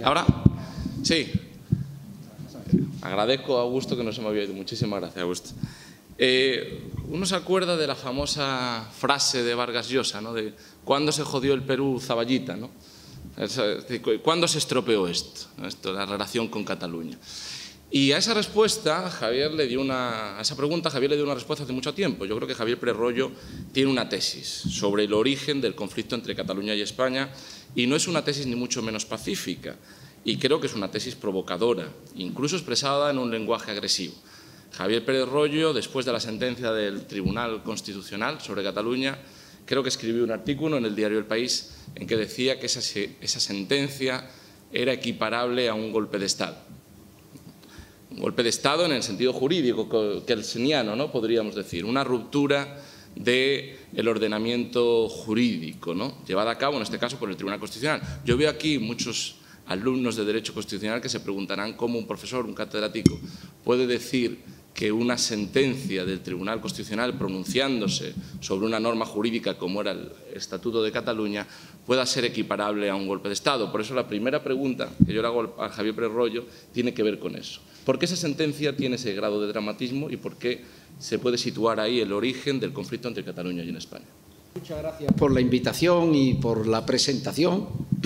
¿Ahora? Sí. Agradezco a Augusto que no se me había ido. Muchísimas gracias, Augusto. Uno se acuerda de la famosa frase de Vargas Llosa, ¿no? De ¿cuándo se jodió el Perú Zaballita, ¿no? ¿Cuándo se estropeó esto, la relación con Cataluña? Y a esa respuesta, a esa pregunta, Javier le dio una respuesta hace mucho tiempo. Yo creo que Javier Pérez Royo tiene una tesis sobre el origen del conflicto entre Cataluña y España, y no es una tesis ni mucho menos pacífica, y creo que es una tesis provocadora, incluso expresada en un lenguaje agresivo. Javier Pérez Royo, después de la sentencia del Tribunal Constitucional sobre Cataluña, creo que escribió un artículo en el diario El País en que decía que esa sentencia era equiparable a un golpe de Estado. Un golpe de Estado en el sentido jurídico kelseniano, ¿no? Podríamos decir, una ruptura del ordenamiento jurídico, ¿no? Llevada a cabo, en este caso, por el Tribunal Constitucional. Yo veo aquí muchos alumnos de Derecho Constitucional que se preguntarán cómo un profesor, un catedrático, puede decir que una sentencia del Tribunal Constitucional pronunciándose sobre una norma jurídica como era el Estatuto de Cataluña pueda ser equiparable a un golpe de Estado. Por eso la primera pregunta que yo le hago a Javier Pérez Royo tiene que ver con eso. ¿Por qué esa sentencia tiene ese grado de dramatismo y por qué se puede situar ahí el origen del conflicto entre Cataluña y en España? Muchas gracias por la invitación y por la presentación.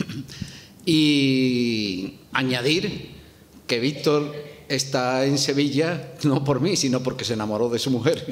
Y añadir que Víctor está en Sevilla no por mí, sino porque se enamoró de su mujer.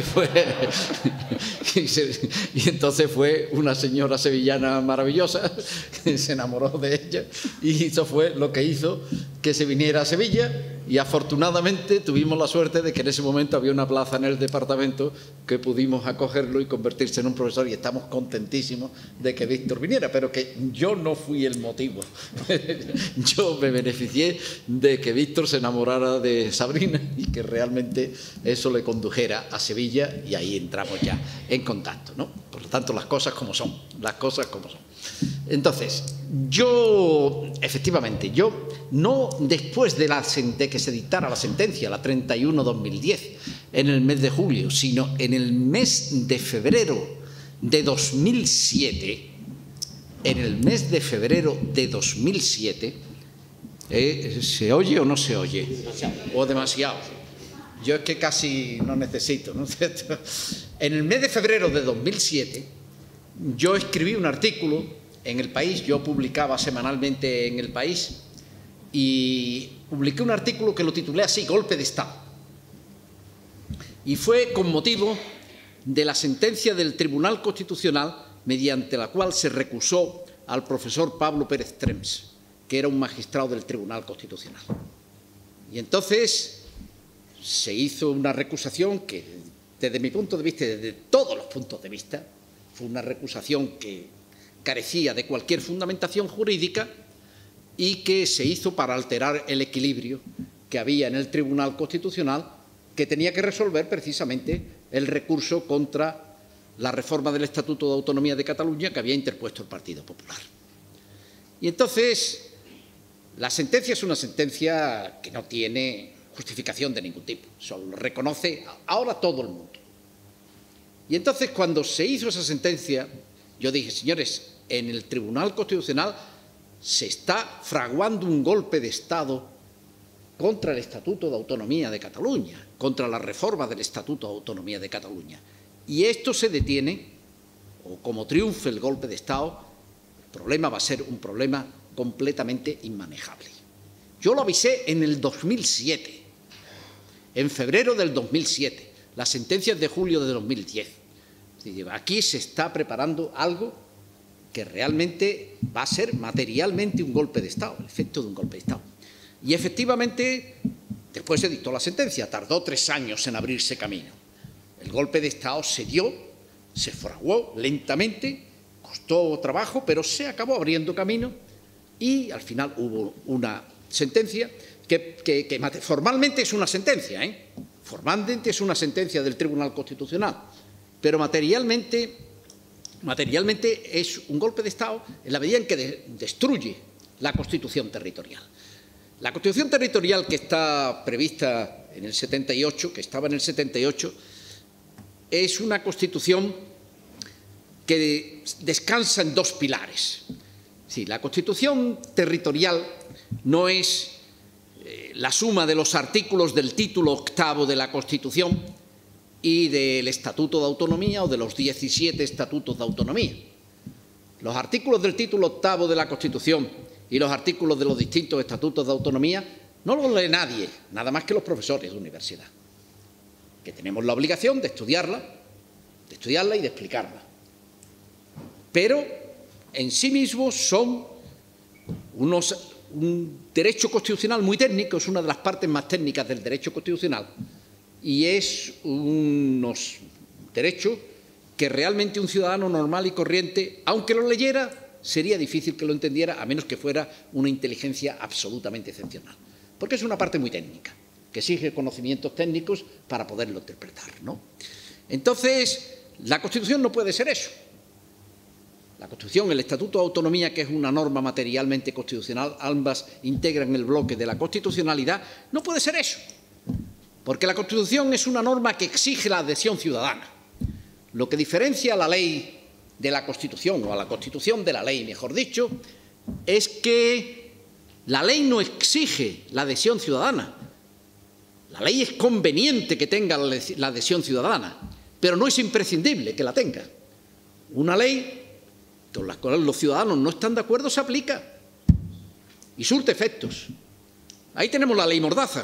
Y entonces fue una señora sevillana maravillosa, que se enamoró de ella y eso fue lo que hizo que se viniera a Sevilla. Y afortunadamente tuvimos la suerte de que en ese momento había una plaza en el departamento que pudimos acogerlo y convertirse en un profesor, y estamos contentísimos de que Víctor viniera, pero que yo no fui el motivo. Yo me beneficié de que Víctor se enamorara de Sabrina y que realmente eso le condujera a Sevilla, y ahí entramos ya en contacto, ¿no? Por lo tanto, las cosas como son, las cosas como son. Entonces, efectivamente, no después de que se dictara la sentencia, la 31/2010, en el mes de julio, sino en el mes de febrero de 2007, ¿se oye o no se oye? O demasiado. Yo es que casi no necesito, ¿no? En el mes de febrero de 2007, yo escribí un artículo en El País. Yo publicaba semanalmente en El País y publiqué un artículo que lo titulé así: Golpe de Estado. Y fue con motivo de la sentencia del Tribunal Constitucional mediante la cual se recusó al profesor Pablo Pérez Trems, que era un magistrado del Tribunal Constitucional. Y entonces se hizo una recusación que, desde mi punto de vista, desde todos los puntos de vista, fue una recusación que carecía de cualquier fundamentación jurídica y que se hizo para alterar el equilibrio que había en el Tribunal Constitucional, que tenía que resolver precisamente el recurso contra la reforma del Estatuto de Autonomía de Cataluña que había interpuesto el Partido Popular. Y entonces, la sentencia es una sentencia que no tiene justificación de ningún tipo, solo lo reconoce ahora todo el mundo. Y entonces, cuando se hizo esa sentencia, yo dije: señores, en el Tribunal Constitucional se está fraguando un golpe de Estado contra el Estatuto de Autonomía de Cataluña, contra la reforma del Estatuto de Autonomía de Cataluña. Y esto se detiene, o como triunfe el golpe de Estado, el problema va a ser un problema completamente inmanejable. Yo lo avisé en el 2007, en febrero del 2007, las sentencias de julio de 2010. Aquí se está preparando algo que realmente va a ser materialmente un golpe de Estado, el efecto de un golpe de Estado. Y efectivamente, después se dictó la sentencia, tardó 3 años en abrirse camino. El golpe de Estado se dio, se fraguó lentamente, costó trabajo, pero se acabó abriendo camino y al final hubo una sentencia que formalmente es una sentencia, formalmente es una sentencia del Tribunal Constitucional, pero materialmente es un golpe de Estado en la medida en que destruye la Constitución territorial. La Constitución territorial que está prevista en el 78, que estaba en el 78, es una Constitución que descansa en 2 pilares. Sí, la Constitución territorial no es la suma de los artículos del título 8º de la Constitución y del Estatuto de Autonomía o de los 17 Estatutos de Autonomía. Los artículos del título 8º de la Constitución y los artículos de los distintos Estatutos de Autonomía no los lee nadie, nada más que los profesores de universidad, que tenemos la obligación de estudiarla y de explicarla. Pero en sí mismos son un derecho constitucional muy técnico, es una de las partes más técnicas del derecho constitucional, y es unos derechos que realmente un ciudadano normal y corriente, aunque lo leyera, sería difícil que lo entendiera, a menos que fuera una inteligencia absolutamente excepcional. Porque es una parte muy técnica, que exige conocimientos técnicos para poderlo interpretar, ¿no? Entonces, la Constitución no puede ser eso. La Constitución, el Estatuto de Autonomía, que es una norma materialmente constitucional, ambas integran el bloque de la constitucionalidad, no puede ser eso. Porque la Constitución es una norma que exige la adhesión ciudadana. Lo que diferencia a la ley de la Constitución, o a la Constitución de la ley, mejor dicho, es que la ley no exige la adhesión ciudadana. La ley es conveniente que tenga la adhesión ciudadana, pero no es imprescindible que la tenga. Una ley con la cual los ciudadanos no están de acuerdo se aplica y surte efectos. Ahí tenemos la ley Mordaza.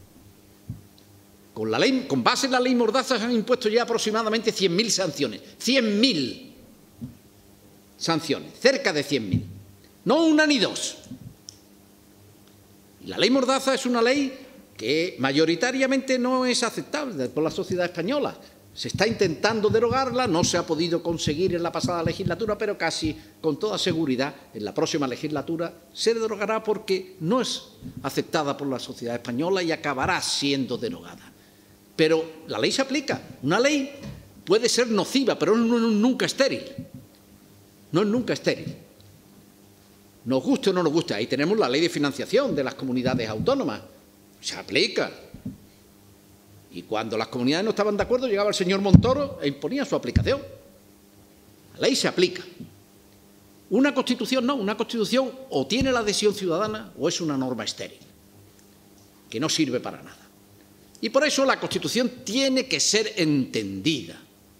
Con base en la ley Mordaza se han impuesto ya aproximadamente 100.000 sanciones. 100.000 sanciones, cerca de 100.000. No una ni dos. Y la ley Mordaza es una ley que mayoritariamente no es aceptable por la sociedad española. Se está intentando derogarla, no se ha podido conseguir en la pasada legislatura, pero casi con toda seguridad en la próxima legislatura se derogará porque no es aceptada por la sociedad española y acabará siendo derogada. Pero la ley se aplica. Una ley puede ser nociva, pero no es nunca estéril. No es nunca estéril. Nos guste o no nos guste, ahí tenemos la ley de financiación de las comunidades autónomas. Se aplica. Y cuando las comunidades no estaban de acuerdo, llegaba el señor Montoro e imponía su aplicación. La ley se aplica. Una Constitución no, una Constitución o tiene la adhesión ciudadana o es una norma estéril, que no sirve para nada. Y por eso la Constitución tiene que ser entendida.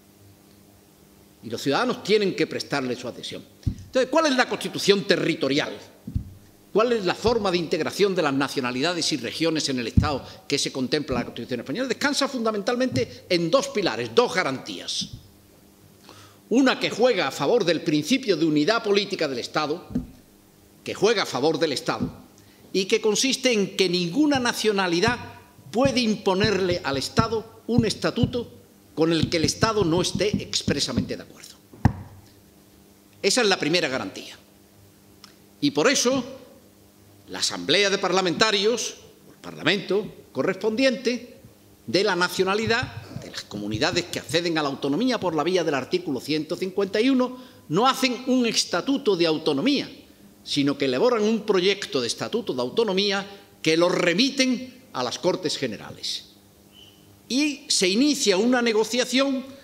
Y los ciudadanos tienen que prestarle su adhesión. Entonces, ¿cuál es la Constitución territorial? ¿Cuál es la forma de integración de las nacionalidades y regiones en el Estado que se contempla en la Constitución española? Descansa fundamentalmente en dos pilares, dos garantías. Una que juega a favor del principio de unidad política del Estado, que juega a favor del Estado, y que consiste en que ninguna nacionalidad puede imponerle al Estado un estatuto con el que el Estado no esté expresamente de acuerdo. Esa es la primera garantía. Y por eso la Asamblea de Parlamentarios, el Parlamento correspondiente de la nacionalidad, de las comunidades que acceden a la autonomía por la vía del artículo 151, no hacen un estatuto de autonomía, sino que elaboran un proyecto de estatuto de autonomía que lo remiten a las Cortes Generales. Y se inicia una negociación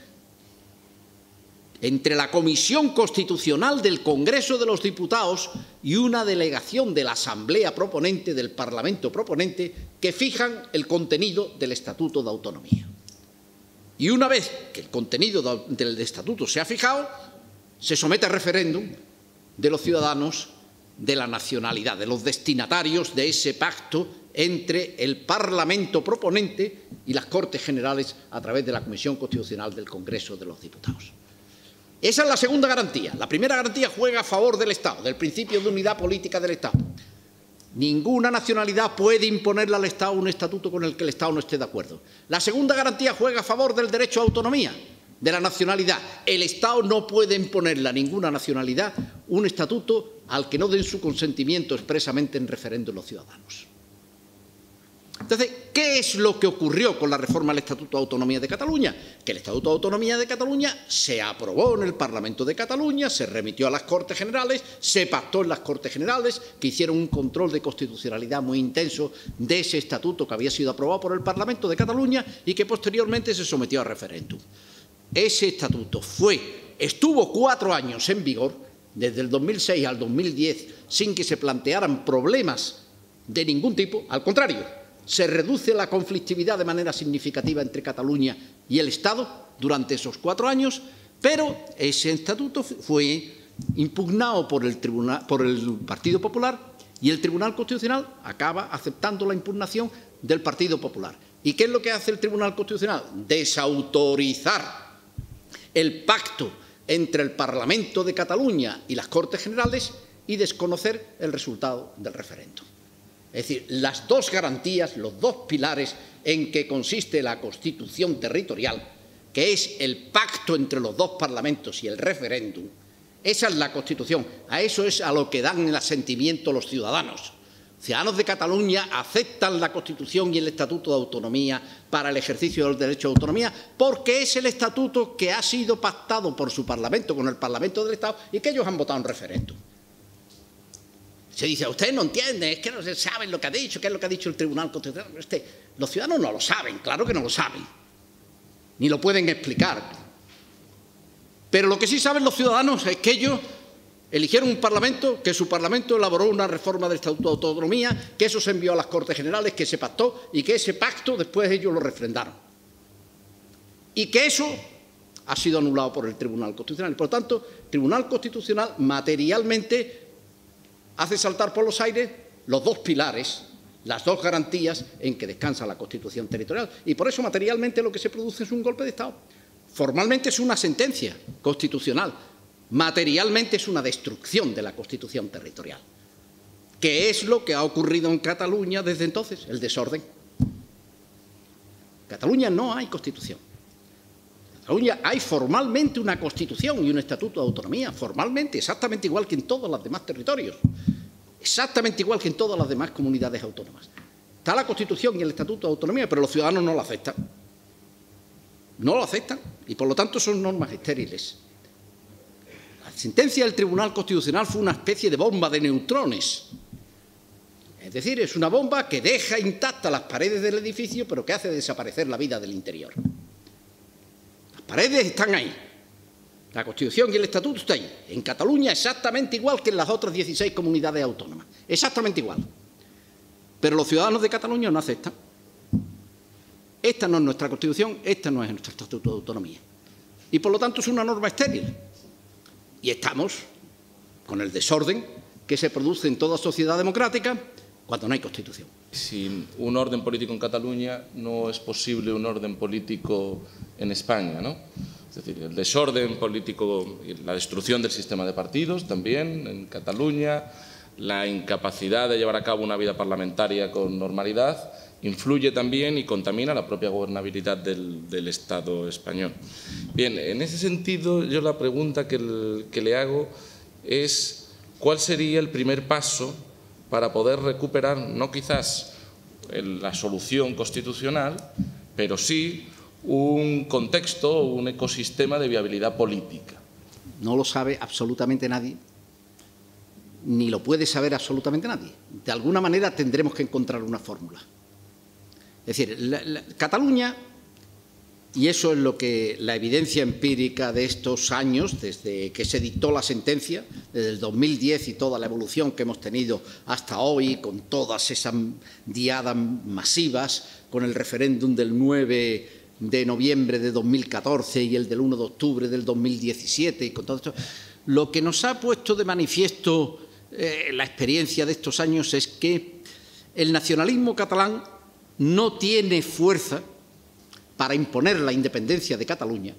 entre la Comisión Constitucional del Congreso de los Diputados y una delegación de la Asamblea proponente, del Parlamento proponente, que fijan el contenido del Estatuto de Autonomía. Y una vez que el contenido del Estatuto se ha fijado, se somete a referéndum de los ciudadanos de la nacionalidad, de los destinatarios de ese pacto entre el Parlamento proponente y las Cortes Generales a través de la Comisión Constitucional del Congreso de los Diputados. Esa es la segunda garantía. La primera garantía juega a favor del Estado, del principio de unidad política del Estado. Ninguna nacionalidad puede imponerle al Estado un estatuto con el que el Estado no esté de acuerdo. La segunda garantía juega a favor del derecho a autonomía, de la nacionalidad. El Estado no puede imponerle a ninguna nacionalidad un estatuto al que no den su consentimiento expresamente en referéndum los ciudadanos. Entonces, ¿qué es lo que ocurrió con la reforma del Estatuto de Autonomía de Cataluña? Que el Estatuto de Autonomía de Cataluña se aprobó en el Parlamento de Cataluña, se remitió a las Cortes Generales, se pactó en las Cortes Generales, que hicieron un control de constitucionalidad muy intenso de ese estatuto que había sido aprobado por el Parlamento de Cataluña y que posteriormente se sometió a referéndum. Ese estatuto estuvo 4 años en vigor desde el 2006 al 2010 sin que se plantearan problemas de ningún tipo. Al contrario, se reduce la conflictividad de manera significativa entre Cataluña y el Estado durante esos 4 años, pero ese estatuto fue impugnado por el Partido Popular y el Tribunal Constitucional acaba aceptando la impugnación del Partido Popular. ¿Y qué es lo que hace el Tribunal Constitucional? Desautorizar el pacto entre el Parlamento de Cataluña y las Cortes Generales y desconocer el resultado del referéndum. Es decir, las dos garantías, los dos pilares en que consiste la Constitución territorial, que es el pacto entre los dos parlamentos y el referéndum, esa es la Constitución. A eso es a lo que dan el asentimiento los ciudadanos. Ciudadanos de Cataluña aceptan la Constitución y el Estatuto de Autonomía para el ejercicio del derecho de autonomía porque es el estatuto que ha sido pactado por su Parlamento con el Parlamento del Estado y que ellos han votado en referéndum. Se dice, usted no entiende, es que no se sabe lo que ha dicho, qué es lo que ha dicho el Tribunal Constitucional. Los ciudadanos no lo saben, claro que no lo saben, ni lo pueden explicar. Pero lo que sí saben los ciudadanos es que ellos eligieron un Parlamento, que su Parlamento elaboró una reforma del Estatuto de Autonomía, que eso se envió a las Cortes Generales, que se pactó y que ese pacto después ellos lo refrendaron. Y que eso ha sido anulado por el Tribunal Constitucional. Y por lo tanto, el Tribunal Constitucional materialmente hace saltar por los aires los dos pilares, las dos garantías en que descansa la Constitución territorial. Y por eso materialmente lo que se produce es un golpe de Estado. Formalmente es una sentencia constitucional. Materialmente es una destrucción de la Constitución territorial, que es lo que ha ocurrido en Cataluña desde entonces, el desorden. En Cataluña no hay Constitución. En Cataluña hay formalmente una Constitución y un Estatuto de Autonomía, formalmente, exactamente igual que en todos los demás territorios, exactamente igual que en todas las demás comunidades autónomas. Está la Constitución y el Estatuto de Autonomía, pero los ciudadanos no lo aceptan. No lo aceptan y, por lo tanto, son normas estériles. La sentencia del Tribunal Constitucional fue una especie de bomba de neutrones. Es decir, es una bomba que deja intactas las paredes del edificio, pero que hace desaparecer la vida del interior. Las paredes están ahí. La Constitución y el Estatuto están ahí. En Cataluña exactamente igual que en las otras 16 comunidades autónomas. Exactamente igual. Pero los ciudadanos de Cataluña no aceptan. Esta no es nuestra Constitución, esta no es nuestro Estatuto de Autonomía. Y por lo tanto es una norma estéril. Y estamos con el desorden que se produce en toda sociedad democrática cuando no hay Constitución. Sin un orden político en Cataluña no es posible un orden político en España, ¿no? Es decir, el desorden político y la destrucción del sistema de partidos también en Cataluña, la incapacidad de llevar a cabo una vida parlamentaria con normalidad, influye también y contamina la propia gobernabilidad del Estado español. Bien, en ese sentido, yo la pregunta que le hago es ¿cuál sería el primer paso para poder recuperar, no quizás la solución constitucional, pero sí un contexto, un ecosistema de viabilidad política? No lo sabe absolutamente nadie, ni lo puede saber absolutamente nadie. De alguna manera tendremos que encontrar una fórmula. Es decir, Cataluña, y eso es lo que la evidencia empírica de estos años, desde que se dictó la sentencia, desde el 2010 y toda la evolución que hemos tenido hasta hoy, con todas esas diadas masivas, con el referéndum del 9 de noviembre de 2014 y el del 1 de octubre del 2017, y con todo esto, lo que nos ha puesto de manifiesto la experiencia de estos años es que el nacionalismo catalán no tiene fuerza para imponer la independencia de Cataluña,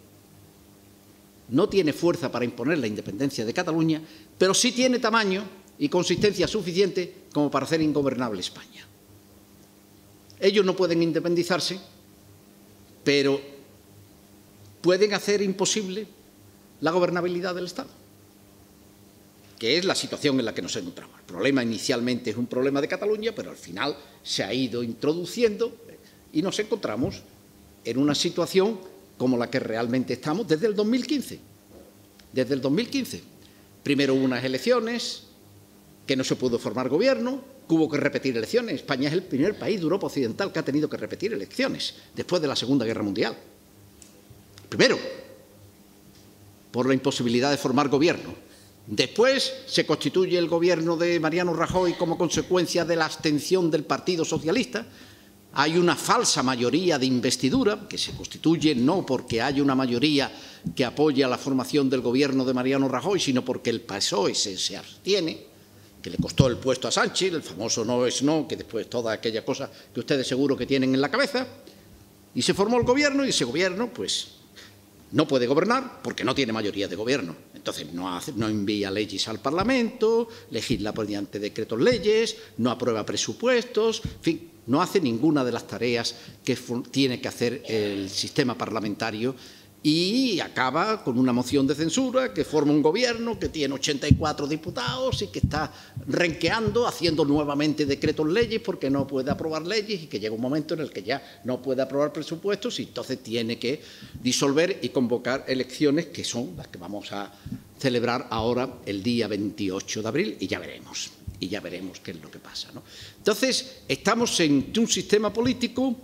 pero sí tiene tamaño y consistencia suficiente como para hacer ingobernable España. Ellos no pueden independizarse, pero pueden hacer imposible la gobernabilidad del Estado, que es la situación en la que nos encontramos. El problema inicialmente es un problema de Cataluña, pero al final se ha ido introduciendo y nos encontramos en una situación como la que realmente estamos desde el 2015. Desde el 2015. Primero hubo unas elecciones, que no se pudo formar gobierno, que hubo que repetir elecciones. España es el primer país de Europa Occidental que ha tenido que repetir elecciones después de la Segunda Guerra Mundial. Primero, por la imposibilidad de formar gobierno. Después se constituye el gobierno de Mariano Rajoy como consecuencia de la abstención del Partido Socialista. Hay una falsa mayoría de investidura que se constituye no porque haya una mayoría que apoya la formación del gobierno de Mariano Rajoy, sino porque el PSOE se abstiene, que le costó el puesto a Sánchez, el famoso no es no, que después toda aquella cosa que ustedes seguro que tienen en la cabeza, y se formó el gobierno, y ese gobierno pues no puede gobernar porque no tiene mayoría de gobierno. Entonces no envía leyes al Parlamento, legisla mediante decretos leyes, no aprueba presupuestos, en fin, no hace ninguna de las tareas que tiene que hacer el sistema parlamentario y acaba con una moción de censura que forma un gobierno que tiene 84 diputados y que está renqueando, haciendo nuevamente decretos leyes porque no puede aprobar leyes y que llega un momento en el que ya no puede aprobar presupuestos y entonces tiene que disolver y convocar elecciones que son las que vamos a celebrar ahora el día 28 de abril y ya veremos qué es lo que pasa, ¿no? Entonces, estamos ante un sistema político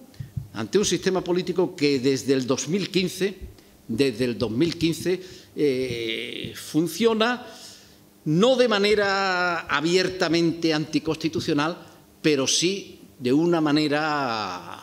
que desde el 2015 funciona no de manera abiertamente anticonstitucional, pero sí de una manera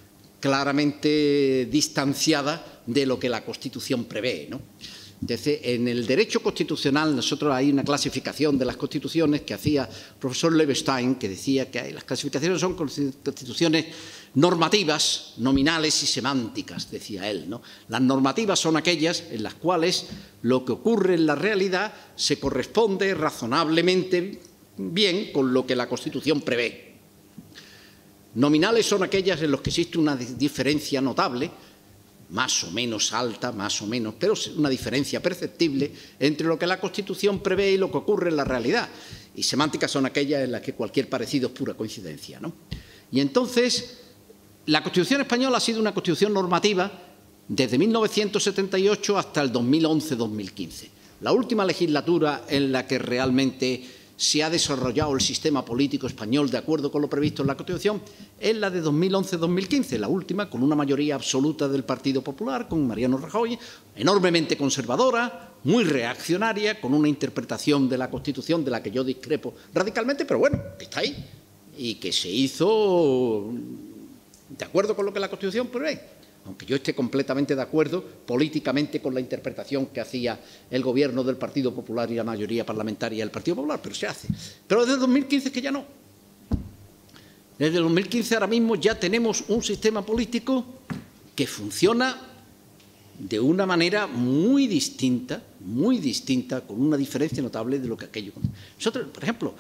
claramente distanciada de lo que la Constitución prevé, ¿no? Entonces, en el derecho constitucional, nosotros hay una clasificación de las constituciones que hacía el profesor Levenstein, que decía que las clasificaciones son constituciones normativas, nominales y semánticas, decía él, ¿no? Las normativas son aquellas en las cuales lo que ocurre en la realidad se corresponde razonablemente bien con lo que la Constitución prevé. Nominales son aquellas en las que existe una diferencia notable, más o menos alta, más o menos, pero una diferencia perceptible entre lo que la Constitución prevé y lo que ocurre en la realidad. Y semánticas son aquellas en las que cualquier parecido es pura coincidencia, ¿no? Y entonces, la Constitución española ha sido una Constitución normativa desde 1978 hasta el 2011-2015. La última legislatura en la que realmente se ha desarrollado el sistema político español de acuerdo con lo previsto en la Constitución es la de 2011-2015, la última con una mayoría absoluta del Partido Popular, con Mariano Rajoy, enormemente conservadora, muy reaccionaria, con una interpretación de la Constitución de la que yo discrepo radicalmente, pero bueno, que está ahí y que se hizo de acuerdo con lo que la Constitución prevé. Aunque yo esté completamente de acuerdo políticamente con la interpretación que hacía el gobierno del Partido Popular y la mayoría parlamentaria del Partido Popular, pero se hace. Pero desde el 2015 es que ya no. Desde el 2015 ahora mismo ya tenemos un sistema político que funciona de una manera muy distinta, con una diferencia notable de lo que aquello. Nosotros, por ejemplo,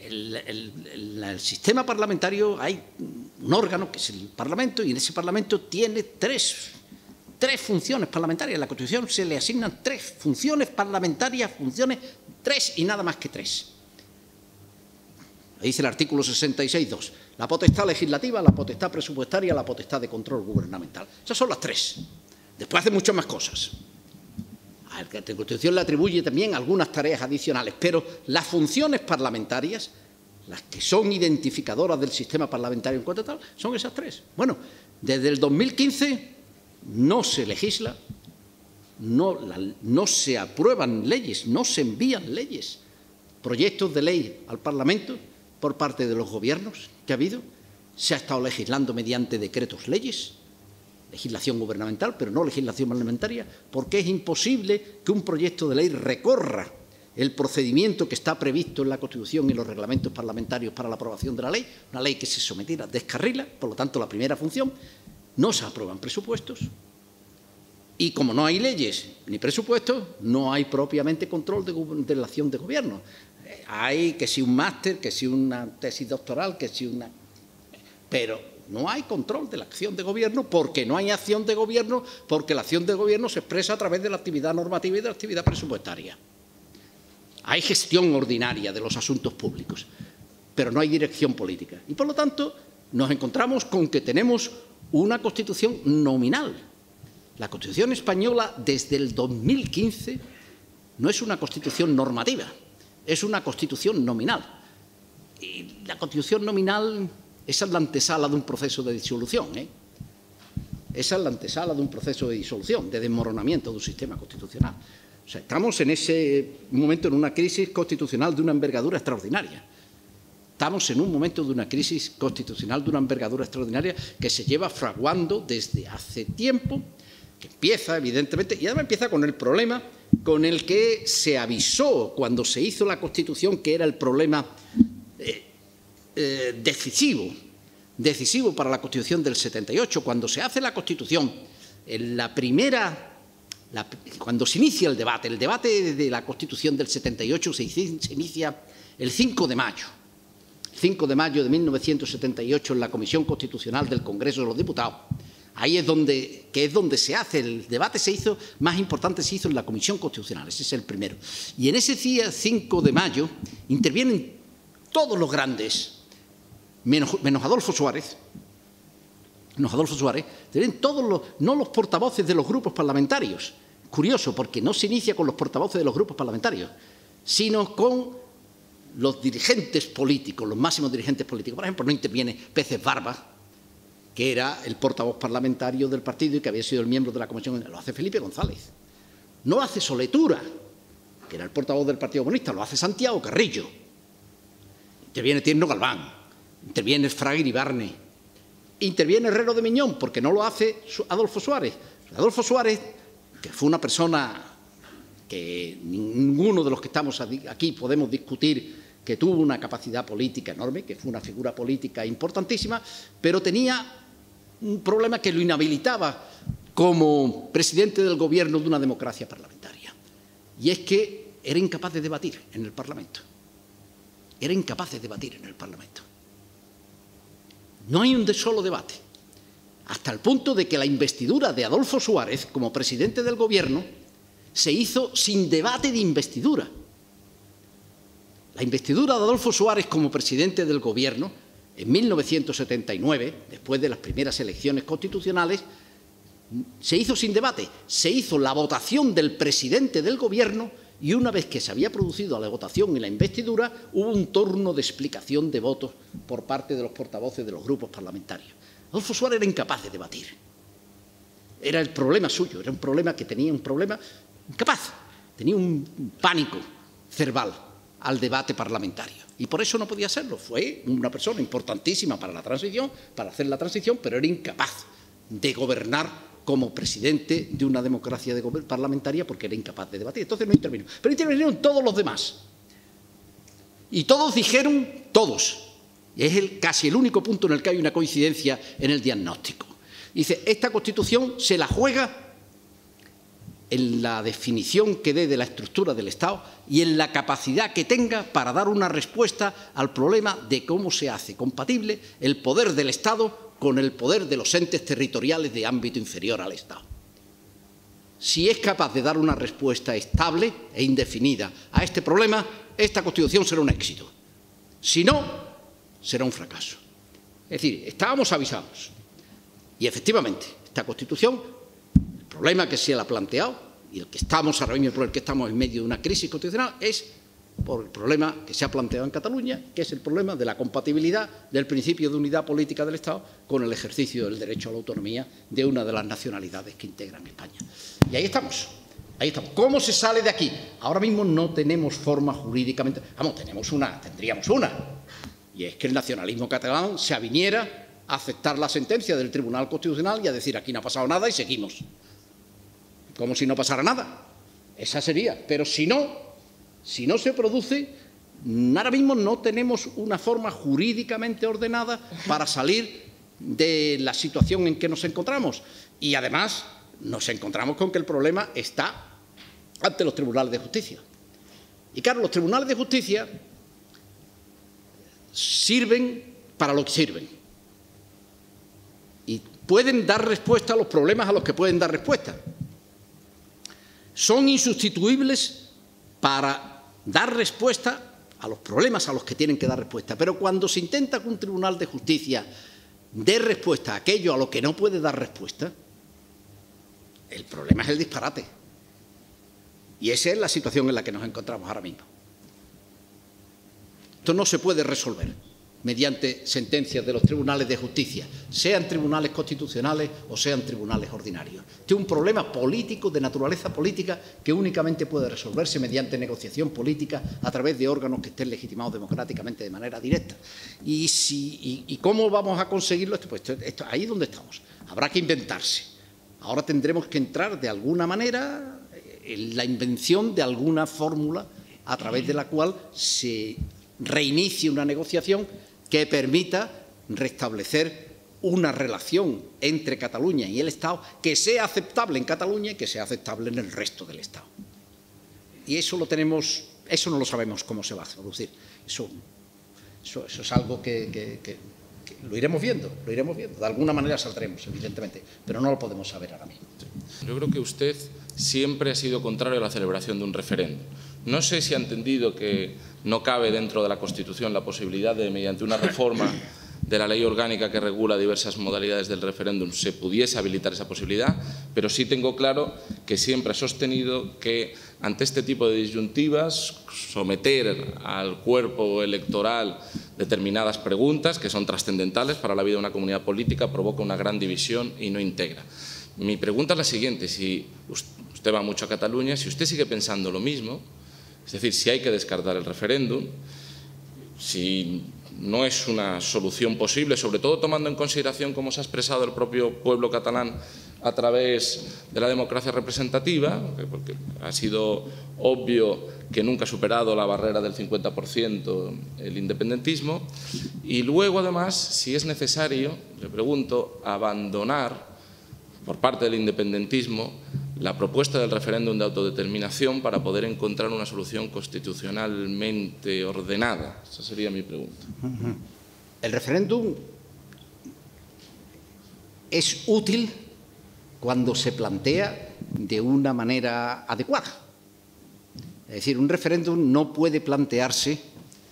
el sistema parlamentario, hay un órgano que es el Parlamento y en ese Parlamento tiene tres funciones parlamentarias. En la Constitución se le asignan 3 funciones parlamentarias, 3 y nada más que 3. Dice el artículo 66.2, la potestad legislativa, la potestad presupuestaria, la potestad de control gubernamental. Esas son las 3. Después hace muchas más cosas. A la Constitución le atribuye también algunas tareas adicionales, pero las funciones parlamentarias, las que son identificadoras del sistema parlamentario en cuanto a tal, son esas 3. Bueno, desde el 2015 no se legisla, no se aprueban leyes, no se envían leyes, proyectos de ley al Parlamento por parte de los gobiernos que ha habido. Se ha estado legislando mediante decretos leyes, legislación gubernamental, pero no legislación parlamentaria, porque es imposible que un proyecto de ley recorra el procedimiento que está previsto en la Constitución y los reglamentos parlamentarios para la aprobación de la ley, una ley que se sometiera descarrila, por lo tanto la primera función, no se aprueban presupuestos y como no hay leyes ni presupuestos, no hay propiamente control de la acción de gobierno. Hay que si un máster, que si una tesis doctoral, que si una... pero no hay control de la acción de gobierno porque no hay acción de gobierno, porque la acción de gobierno se expresa a través de la actividad normativa y de la actividad presupuestaria. Hay gestión ordinaria de los asuntos públicos, pero no hay dirección política. Y por lo tanto nos encontramos con que tenemos una Constitución nominal. La Constitución española desde el 2015 no es una Constitución normativa, es una Constitución nominal. Y la Constitución nominal... esa es la antesala de un proceso de disolución, Esa es la antesala de un proceso de disolución, de desmoronamiento de un sistema constitucional. O sea, estamos en ese momento en una crisis constitucional de una envergadura extraordinaria. Estamos en un momento de una crisis constitucional de una envergadura extraordinaria que se lleva fraguando desde hace tiempo, que empieza, evidentemente, y además empieza con el problema con el que se avisó cuando se hizo la Constitución, que era el problema decisivo para la Constitución del 78. Cuando se hace la Constitución, cuando se inicia el debate de la Constitución del 78 se inicia el 5 de mayo. 5 de mayo de 1978 en la Comisión Constitucional del Congreso de los Diputados. Ahí es donde se hace, el debate más importante se hizo en la Comisión Constitucional, ese es el primero. Y en ese día, 5 de mayo, intervienen todos los grandes, menos Adolfo Suárez, intervienen no los portavoces de los grupos parlamentarios. Curioso, porque no se inicia con los portavoces de los grupos parlamentarios, sino con los dirigentes políticos, los máximos dirigentes políticos. Por ejemplo, no interviene Peces Barba, que era el portavoz parlamentario del partido y que había sido el miembro de la comisión, lo hace Felipe González. No lo hace Soletura, que era el portavoz del Partido Comunista, lo hace Santiago Carrillo. Interviene Tierno Galván, interviene Fraga Iribarne, interviene Herrero de Miñón, porque no lo hace Adolfo Suárez. Adolfo Suárez, que fue una persona que ninguno de los que estamos aquí podemos discutir, que tuvo una capacidad política enorme, que fue una figura política importantísima, pero tenía un problema que lo inhabilitaba como presidente del gobierno de una democracia parlamentaria. Y es que era incapaz de debatir en el Parlamento. Era incapaz de debatir en el Parlamento. No hay un solo debate. Hasta el punto de que la investidura de Adolfo Suárez como presidente del gobierno se hizo sin debate de investidura. La investidura de Adolfo Suárez como presidente del Gobierno en 1979, después de las primeras elecciones constitucionales, se hizo sin debate. Se hizo la votación del presidente del Gobierno y una vez que se había producido la votación y la investidura, hubo un turno de explicación de votos por parte de los portavoces de los grupos parlamentarios. Adolfo Suárez era incapaz de debatir. Era el problema suyo, era un problema que tenía incapaz, tenía un pánico cerval al debate parlamentario. Y por eso no podía serlo. Fue una persona importantísima para la transición, para hacer la transición, pero era incapaz de gobernar como presidente de una democracia parlamentaria porque era incapaz de debatir. Entonces no intervino. Pero intervinieron todos los demás. Y todos dijeron, y es casi el único punto en el que hay una coincidencia en el diagnóstico. Dice, esta Constitución se la juega en la definición que dé de la estructura del Estado y en la capacidad que tenga para dar una respuesta al problema de cómo se hace compatible el poder del Estado con el poder de los entes territoriales de ámbito inferior al Estado. Si es capaz de dar una respuesta estable e indefinida a este problema, esta Constitución será un éxito. Si no, será un fracaso. Es decir, estábamos avisados. Y efectivamente, esta Constitución, el problema que se le ha planteado y el que estamos ahora mismo, por el que estamos en medio de una crisis constitucional, es por el problema que se ha planteado en Cataluña, que es el problema de la compatibilidad del principio de unidad política del Estado con el ejercicio del derecho a la autonomía de una de las nacionalidades que integran España. Y ahí estamos. ¿Cómo se sale de aquí? Ahora mismo no tenemos forma jurídicamente. Tendríamos una. Y es que el nacionalismo catalán se aviniera a aceptar la sentencia del Tribunal Constitucional y a decir aquí no ha pasado nada y seguimos. Como si no pasara nada. Esa sería. Pero si no se produce, ahora mismo no tenemos una forma jurídicamente ordenada para salir de la situación en que nos encontramos. Y además nos encontramos con que el problema está ante los tribunales de justicia. Y claro, los tribunales de justicia sirven para lo que sirven. Y pueden dar respuesta a los problemas a los que pueden dar respuesta. Son insustituibles para dar respuesta a los problemas a los que tienen que dar respuesta. Pero cuando se intenta que un tribunal de justicia dé respuesta a aquello a lo que no puede dar respuesta, el problema es el disparate. Y esa es la situación en la que nos encontramos ahora mismo. Esto no se puede resolver. mediante sentencias de los tribunales de justicia, sean tribunales constitucionales o sean tribunales ordinarios. Este es un problema político, de naturaleza política, que únicamente puede resolverse mediante negociación política a través de órganos que estén legitimados democráticamente de manera directa. ¿Y cómo vamos a conseguirlo? Pues ahí es donde estamos. Habrá que inventarse. Ahora tendremos que entrar de alguna manera en la invención de alguna fórmula a través de la cual se reinicie una negociación que permita restablecer una relación entre Cataluña y el Estado que sea aceptable en Cataluña y que sea aceptable en el resto del Estado. Y eso no lo sabemos cómo se va a producir. Eso es algo que lo iremos viendo. De alguna manera saldremos, evidentemente, pero no lo podemos saber ahora mismo. Yo creo que usted siempre ha sido contrario a la celebración de un referéndum. No sé si ha entendido que no cabe dentro de la Constitución la posibilidad de, mediante una reforma de la ley orgánica que regula diversas modalidades del referéndum, se pudiese habilitar esa posibilidad, pero sí tengo claro que siempre ha sostenido que ante este tipo de disyuntivas, someter al cuerpo electoral determinadas preguntas que son trascendentales para la vida de una comunidad política provoca una gran división y no integra. Mi pregunta es la siguiente: si usted va mucho a Cataluña, si usted sigue pensando lo mismo, es decir, si hay que descartar el referéndum, si no es una solución posible, sobre todo tomando en consideración cómo se ha expresado el propio pueblo catalán a través de la democracia representativa, porque ha sido obvio que nunca ha superado la barrera del 50% el independentismo, y luego, además, si es necesario, le pregunto, abandonar por parte del independentismo la propuesta del referéndum de autodeterminación para poder encontrar una solución constitucionalmente ordenada. Esa sería mi pregunta. El referéndum es útil cuando se plantea de una manera adecuada. Es decir, un referéndum no puede plantearse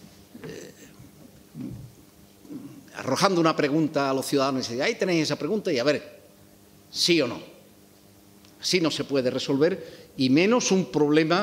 arrojando una pregunta a los ciudadanos y decir, ahí tenéis esa pregunta y a ver, sí o no. Así no se puede resolver, y menos un problema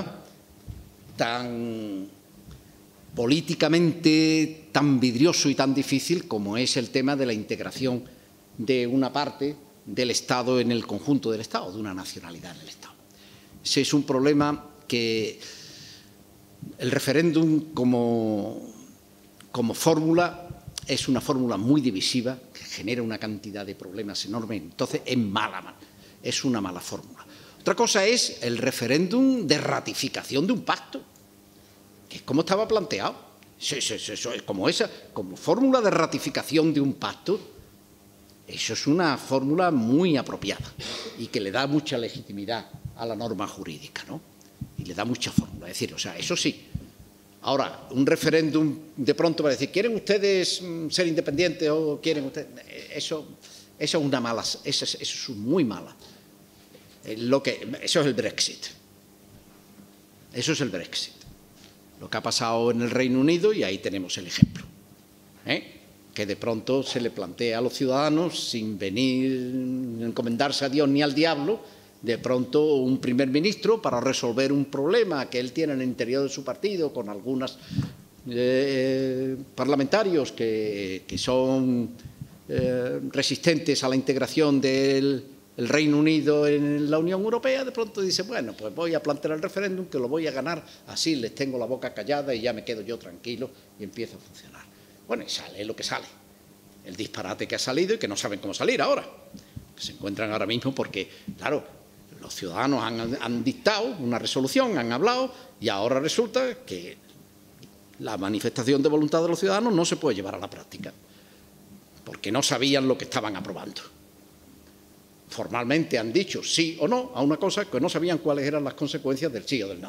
tan políticamente tan vidrioso y tan difícil como es el tema de la integración de una parte del Estado en el conjunto del Estado, de una nacionalidad en el Estado. Ese es un problema que el referéndum como fórmula es una fórmula muy divisiva, que genera una cantidad de problemas enormes, entonces es una mala fórmula. Otra cosa es el referéndum de ratificación de un pacto, que es como estaba planteado. Como fórmula de ratificación de un pacto, eso es una fórmula muy apropiada y que le da mucha legitimidad a la norma jurídica, ¿no? Y le da mucha fórmula. Es decir, o sea, eso sí. Ahora, un referéndum de pronto va a decir, ¿quieren ustedes ser independientes o quieren ustedes? Eso es una mala, eso es muy mala. Eso es el Brexit. Eso es el Brexit. Lo que ha pasado en el Reino Unido, y ahí tenemos el ejemplo. Que de pronto se le plantea a los ciudadanos, sin encomendarse a Dios ni al diablo, de pronto un primer ministro para resolver un problema que él tiene en el interior de su partido con algunos parlamentarios que son resistentes a la integración del Reino Unido en la Unión Europea, de pronto dice, bueno, pues voy a plantear el referéndum, que lo voy a ganar, así les tengo la boca callada y ya me quedo yo tranquilo y empieza a funcionar. Bueno, y sale lo que sale, el disparate que ha salido y que no saben cómo salir ahora, que se encuentran ahora mismo porque, claro, los ciudadanos han dictado una resolución, han hablado, y ahora resulta que la manifestación de voluntad de los ciudadanos no se puede llevar a la práctica, porque no sabían lo que estaban aprobando. Formalmente han dicho sí o no a una cosa que no sabían cuáles eran las consecuencias del sí o del no.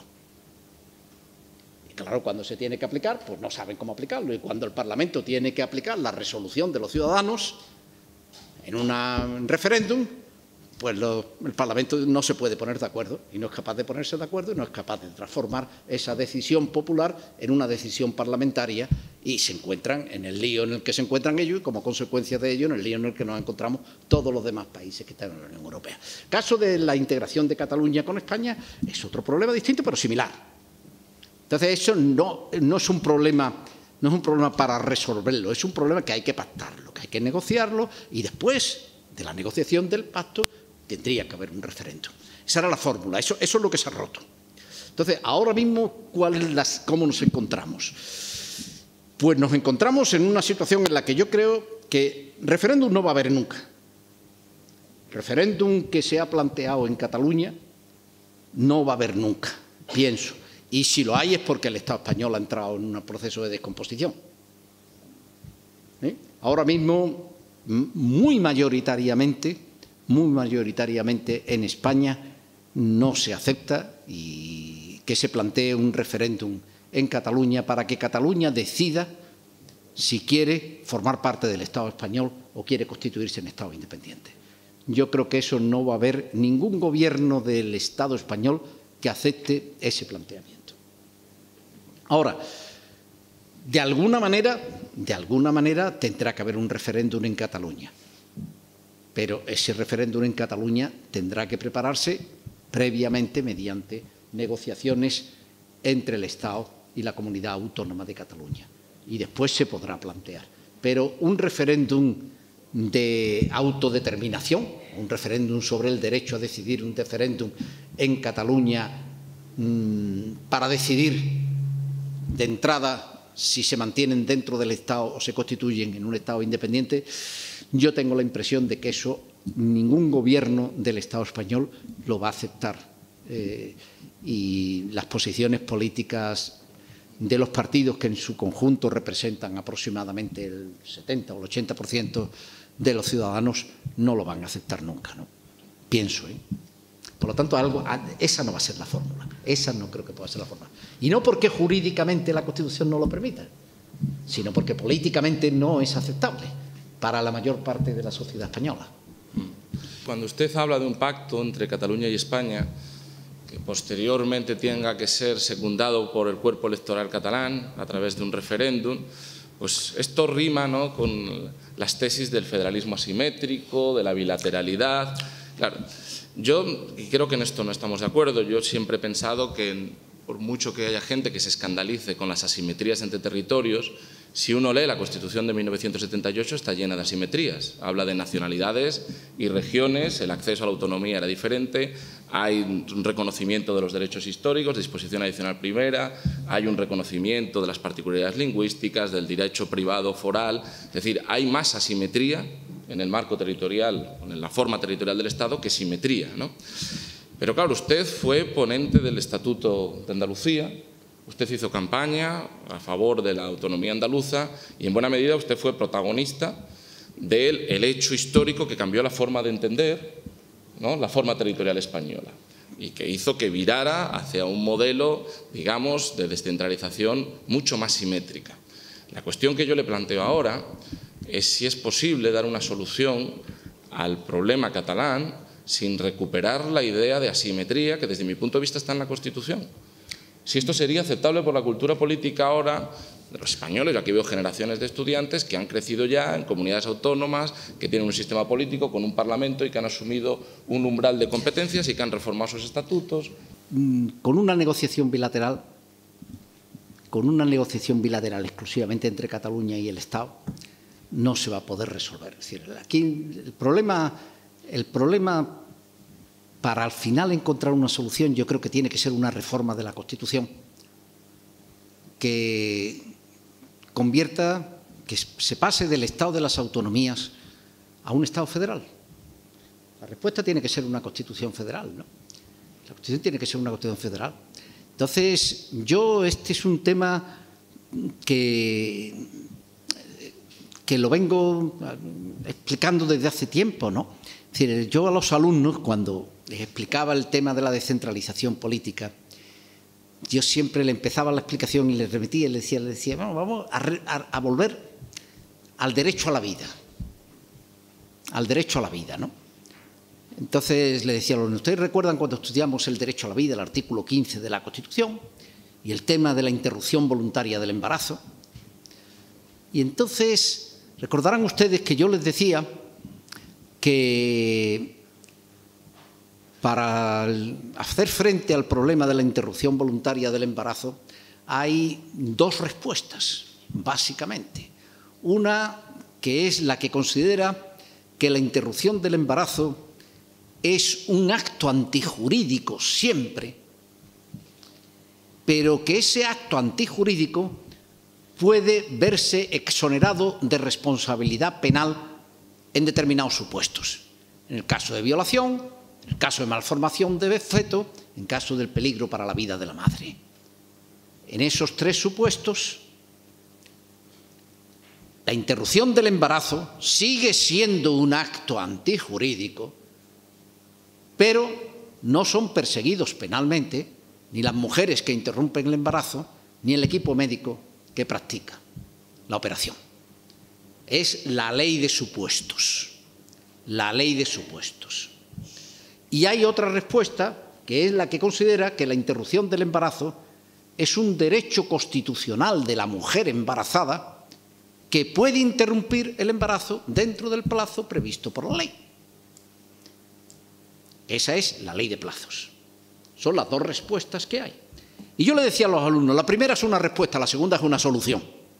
Y claro, cuando se tiene que aplicar, pues no saben cómo aplicarlo. Y cuando el Parlamento tiene que aplicar la resolución de los ciudadanos en un referéndum, pues el Parlamento no se puede poner de acuerdo, y no es capaz de ponerse de acuerdo, y no es capaz de transformar esa decisión popular en una decisión parlamentaria, y se encuentran en el lío en el que se encuentran ellos, y como consecuencia de ello en el lío en el que nos encontramos todos los demás países que están en la Unión Europea. El caso de la integración de Cataluña con España es otro problema distinto, pero similar. Entonces, eso no es un problema no es un problema para resolverlo, es un problema que hay que pactarlo, que hay que negociarlo y después de la negociación del pacto tendría que haber un referéndum. Esa era la fórmula, eso es lo que se ha roto. Entonces, ahora mismo, ¿cómo nos encontramos? Pues nos encontramos en una situación en la que yo creo que referéndum no va a haber nunca. Referéndum que se ha planteado en Cataluña no va a haber nunca, pienso. Y si lo hay es porque el Estado español ha entrado en un proceso de descomposición. Ahora mismo, muy mayoritariamente en España no se acepta y que se plantee un referéndum en Cataluña para que Cataluña decida si quiere formar parte del Estado español o quiere constituirse en Estado independiente. Yo creo que eso no va a haber ningún gobierno del Estado español que acepte ese planteamiento. Ahora, de alguna manera tendrá que haber un referéndum en Cataluña, pero ese referéndum en Cataluña tendrá que prepararse previamente mediante negociaciones entre el Estado y la Comunidad Autónoma de Cataluña. Y después se podrá plantear. Pero un referéndum de autodeterminación, un referéndum sobre el derecho a decidir, un referéndum en Cataluña para decidir de entrada si se mantienen dentro del Estado o se constituyen en un Estado independiente, yo tengo la impresión de que eso ningún gobierno del Estado español lo va a aceptar. Y las posiciones políticas de los partidos que en su conjunto representan aproximadamente el 70 o el 80% de los ciudadanos no lo van a aceptar nunca, ¿no? Pienso, Por lo tanto, esa no va a ser la fórmula. Esa no creo que pueda ser la fórmula. Y no porque jurídicamente la Constitución no lo permita, sino porque políticamente no es aceptable para la mayor parte de la sociedad española. Cuando usted habla de un pacto entre Cataluña y España, que posteriormente tenga que ser secundado por el cuerpo electoral catalán a través de un referéndum, pues esto rima, ¿no?, con las tesis del federalismo asimétrico, de la bilateralidad. Claro, yo creo que en esto no estamos de acuerdo. Yo siempre he pensado que, por mucho que haya gente que se escandalice con las asimetrías entre territorios, si uno lee la Constitución de 1978 está llena de asimetrías. Habla de nacionalidades y regiones, el acceso a la autonomía era diferente, hay un reconocimiento de los derechos históricos, disposición adicional primera, hay un reconocimiento de las particularidades lingüísticas, del derecho privado foral. Es decir, hay más asimetría en el marco territorial, en la forma territorial del Estado, que simetría, ¿no? Pero claro, usted fue ponente del Estatuto de Andalucía, usted hizo campaña a favor de la autonomía andaluza y en buena medida usted fue protagonista del hecho histórico que cambió la forma de entender, ¿no?, la forma territorial española y que hizo que virara hacia un modelo, digamos, de descentralización mucho más simétrica. La cuestión que yo le planteo ahora es si es posible dar una solución al problema catalán sin recuperar la idea de asimetría que desde mi punto de vista está en la Constitución. Si esto sería aceptable por la cultura política ahora de los españoles. Aquí veo generaciones de estudiantes que han crecido ya en comunidades autónomas, que tienen un sistema político con un parlamento y que han asumido un umbral de competencias y que han reformado sus estatutos. Con una negociación bilateral exclusivamente entre Cataluña y el Estado, no se va a poder resolver. Es decir, aquí el problema para al final encontrar una solución, yo creo que tiene que ser una reforma de la Constitución que convierta, que se pase del Estado de las autonomías a un Estado federal. La respuesta tiene que ser una Constitución federal, ¿no? La Constitución tiene que ser una Constitución federal. Entonces, este es un tema que lo vengo explicando desde hace tiempo, ¿no? Es decir, yo a los alumnos, cuando les explicaba el tema de la descentralización política, yo siempre le empezaba la explicación y les remitía y les decía, bueno, vamos a volver al derecho a la vida. Al derecho a la vida, ¿no? Entonces le decía a los alumnos, ¿ustedes recuerdan cuando estudiamos el derecho a la vida, el artículo 15 de la Constitución, y el tema de la interrupción voluntaria del embarazo? Y entonces recordarán ustedes que yo les decía que para hacer frente al problema de la interrupción voluntaria del embarazo hay dos respuestas. básicamente. Una que es la que considera que la interrupción del embarazo es un acto antijurídico siempre, pero que ese acto antijurídico puede verse exonerado de responsabilidad penal en determinados supuestos. En el caso de violación, en el caso de malformación de feto, en caso del peligro para la vida de la madre. En esos tres supuestos, la interrupción del embarazo sigue siendo un acto antijurídico, pero no son perseguidos penalmente ni las mujeres que interrumpen el embarazo, ni el equipo médico que practica la operación. Es la ley de supuestos, la ley de supuestos. Y hay otra respuesta, que es la que considera que la interrupción del embarazo es un derecho constitucional de la mujer embarazada que puede interrumpir el embarazo dentro del plazo previsto por la ley. Esa es la ley de plazos. Son las dos respuestas que hay. Y yo le decía a los alumnos, la primera es una respuesta, la segunda es una solución.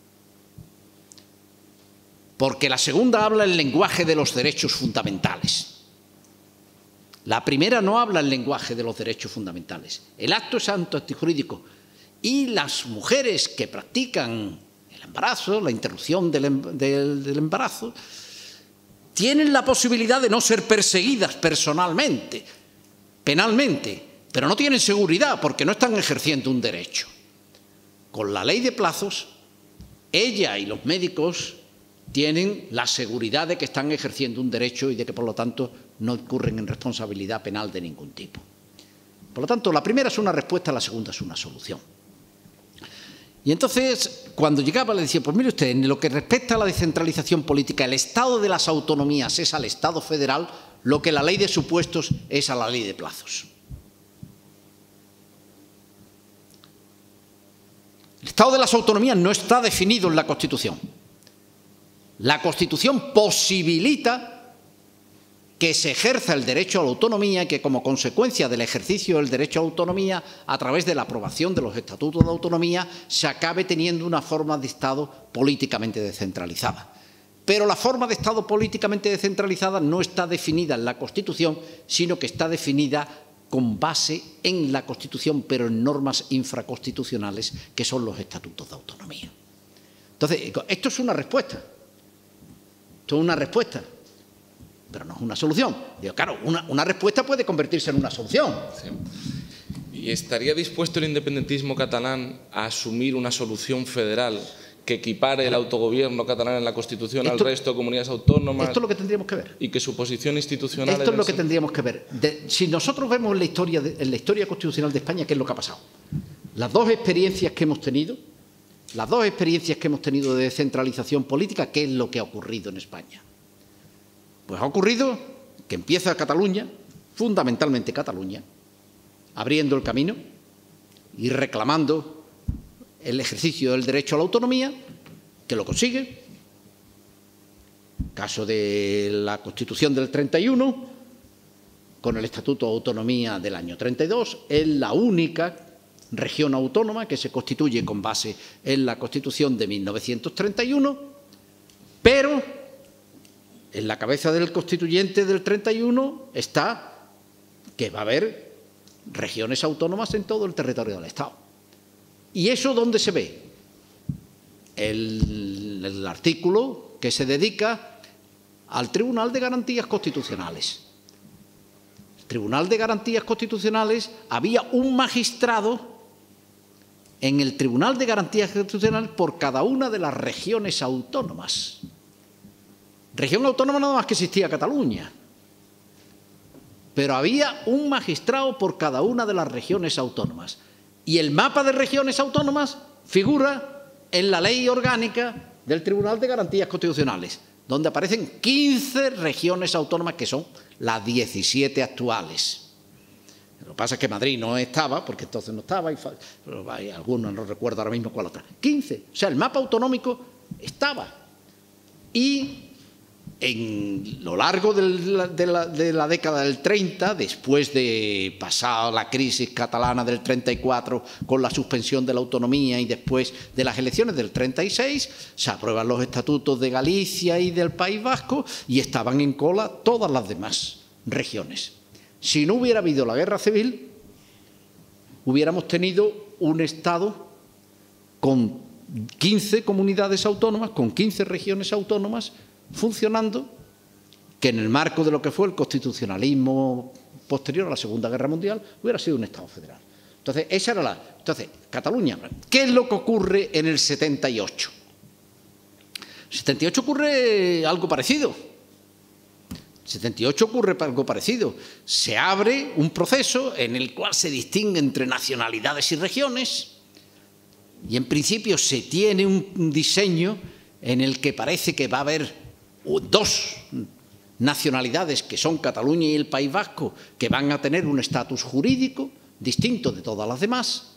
Porque la segunda habla el lenguaje de los derechos fundamentales. La primera no habla el lenguaje de los derechos fundamentales. El acto es antijurídico. Y las mujeres que practican el embarazo, la interrupción del embarazo, tienen la posibilidad de no ser perseguidas personalmente, penalmente, pero no tienen seguridad porque no están ejerciendo un derecho. Con la ley de plazos, ella y los médicos tienen la seguridad de que están ejerciendo un derecho y de que, por lo tanto, no incurren en responsabilidad penal de ningún tipo. Por lo tanto, la primera es una respuesta, la segunda es una solución. Y entonces, cuando llegaba, le decía, pues mire usted, en lo que respecta a la descentralización política, el Estado de las autonomías es al Estado federal lo que la ley de supuestos es a la ley de plazos. El Estado de las autonomías no está definido en la Constitución. La Constitución posibilita que se ejerza el derecho a la autonomía y que, como consecuencia del ejercicio del derecho a la autonomía, a través de la aprobación de los estatutos de autonomía, se acabe teniendo una forma de Estado políticamente descentralizada. Pero la forma de Estado políticamente descentralizada no está definida en la Constitución, sino que está definida con base en la Constitución, pero en normas infraconstitucionales, que son los estatutos de autonomía. Entonces, esto es una respuesta. Esto es una respuesta. Pero no es una solución. Digo, claro, una respuesta puede convertirse en una solución. Sí. ¿Y estaría dispuesto el independentismo catalán a asumir una solución federal que equipare el autogobierno catalán en la Constitución al resto de comunidades autónomas? Esto es lo que tendríamos que ver. Y que su posición institucional... Esto es lo que tendríamos que ver. Si nosotros vemos en la historia constitucional de España, ¿qué es lo que ha pasado? Las dos experiencias que hemos tenido de descentralización política, ¿qué es lo que ha ocurrido en España? Pues ha ocurrido que empieza Cataluña, fundamentalmente Cataluña, abriendo el camino y reclamando el ejercicio del derecho a la autonomía, que lo consigue. Caso de la Constitución del 31, con el Estatuto de Autonomía del año 32, es la única región autónoma que se constituye con base en la Constitución de 1931, pero en la cabeza del constituyente del 31 está que va a haber regiones autónomas en todo el territorio del Estado. ¿Y eso dónde se ve? El artículo que se dedica al Tribunal de Garantías Constitucionales. El Tribunal de Garantías Constitucionales, había un magistrado en el Tribunal de Garantías Constitucionales por cada una de las regiones autónomas. Región autónoma nada más que existía Cataluña, pero había un magistrado por cada una de las regiones autónomas. Y el mapa de regiones autónomas figura en la ley orgánica del Tribunal de Garantías Constitucionales, donde aparecen 15 regiones autónomas, que son las 17 actuales. Lo que pasa es que Madrid no estaba, porque entonces no estaba, pero hay algunos, no recuerdo ahora mismo cuál otra. 15. O sea, el mapa autonómico estaba. Y En lo largo de la década del 30, después de pasar la crisis catalana del 34 con la suspensión de la autonomía y después de las elecciones del 36, se aprueban los estatutos de Galicia y del País Vasco y estaban en cola todas las demás regiones. Si no hubiera habido la guerra civil, hubiéramos tenido un Estado con 15 comunidades autónomas, con 15 regiones autónomas, funcionando, que en el marco de lo que fue el constitucionalismo posterior a la Segunda Guerra Mundial hubiera sido un Estado federal. Entonces, esa era Entonces, Cataluña, ¿qué es lo que ocurre en el 78? En el 78 ocurre algo parecido. En el 78 ocurre algo parecido. Se abre un proceso en el cual se distingue entre nacionalidades y regiones y, en principio, se tiene un diseño en el que parece que va a haber dos nacionalidades, que son Cataluña y el País Vasco, que van a tener un estatus jurídico distinto de todas las demás.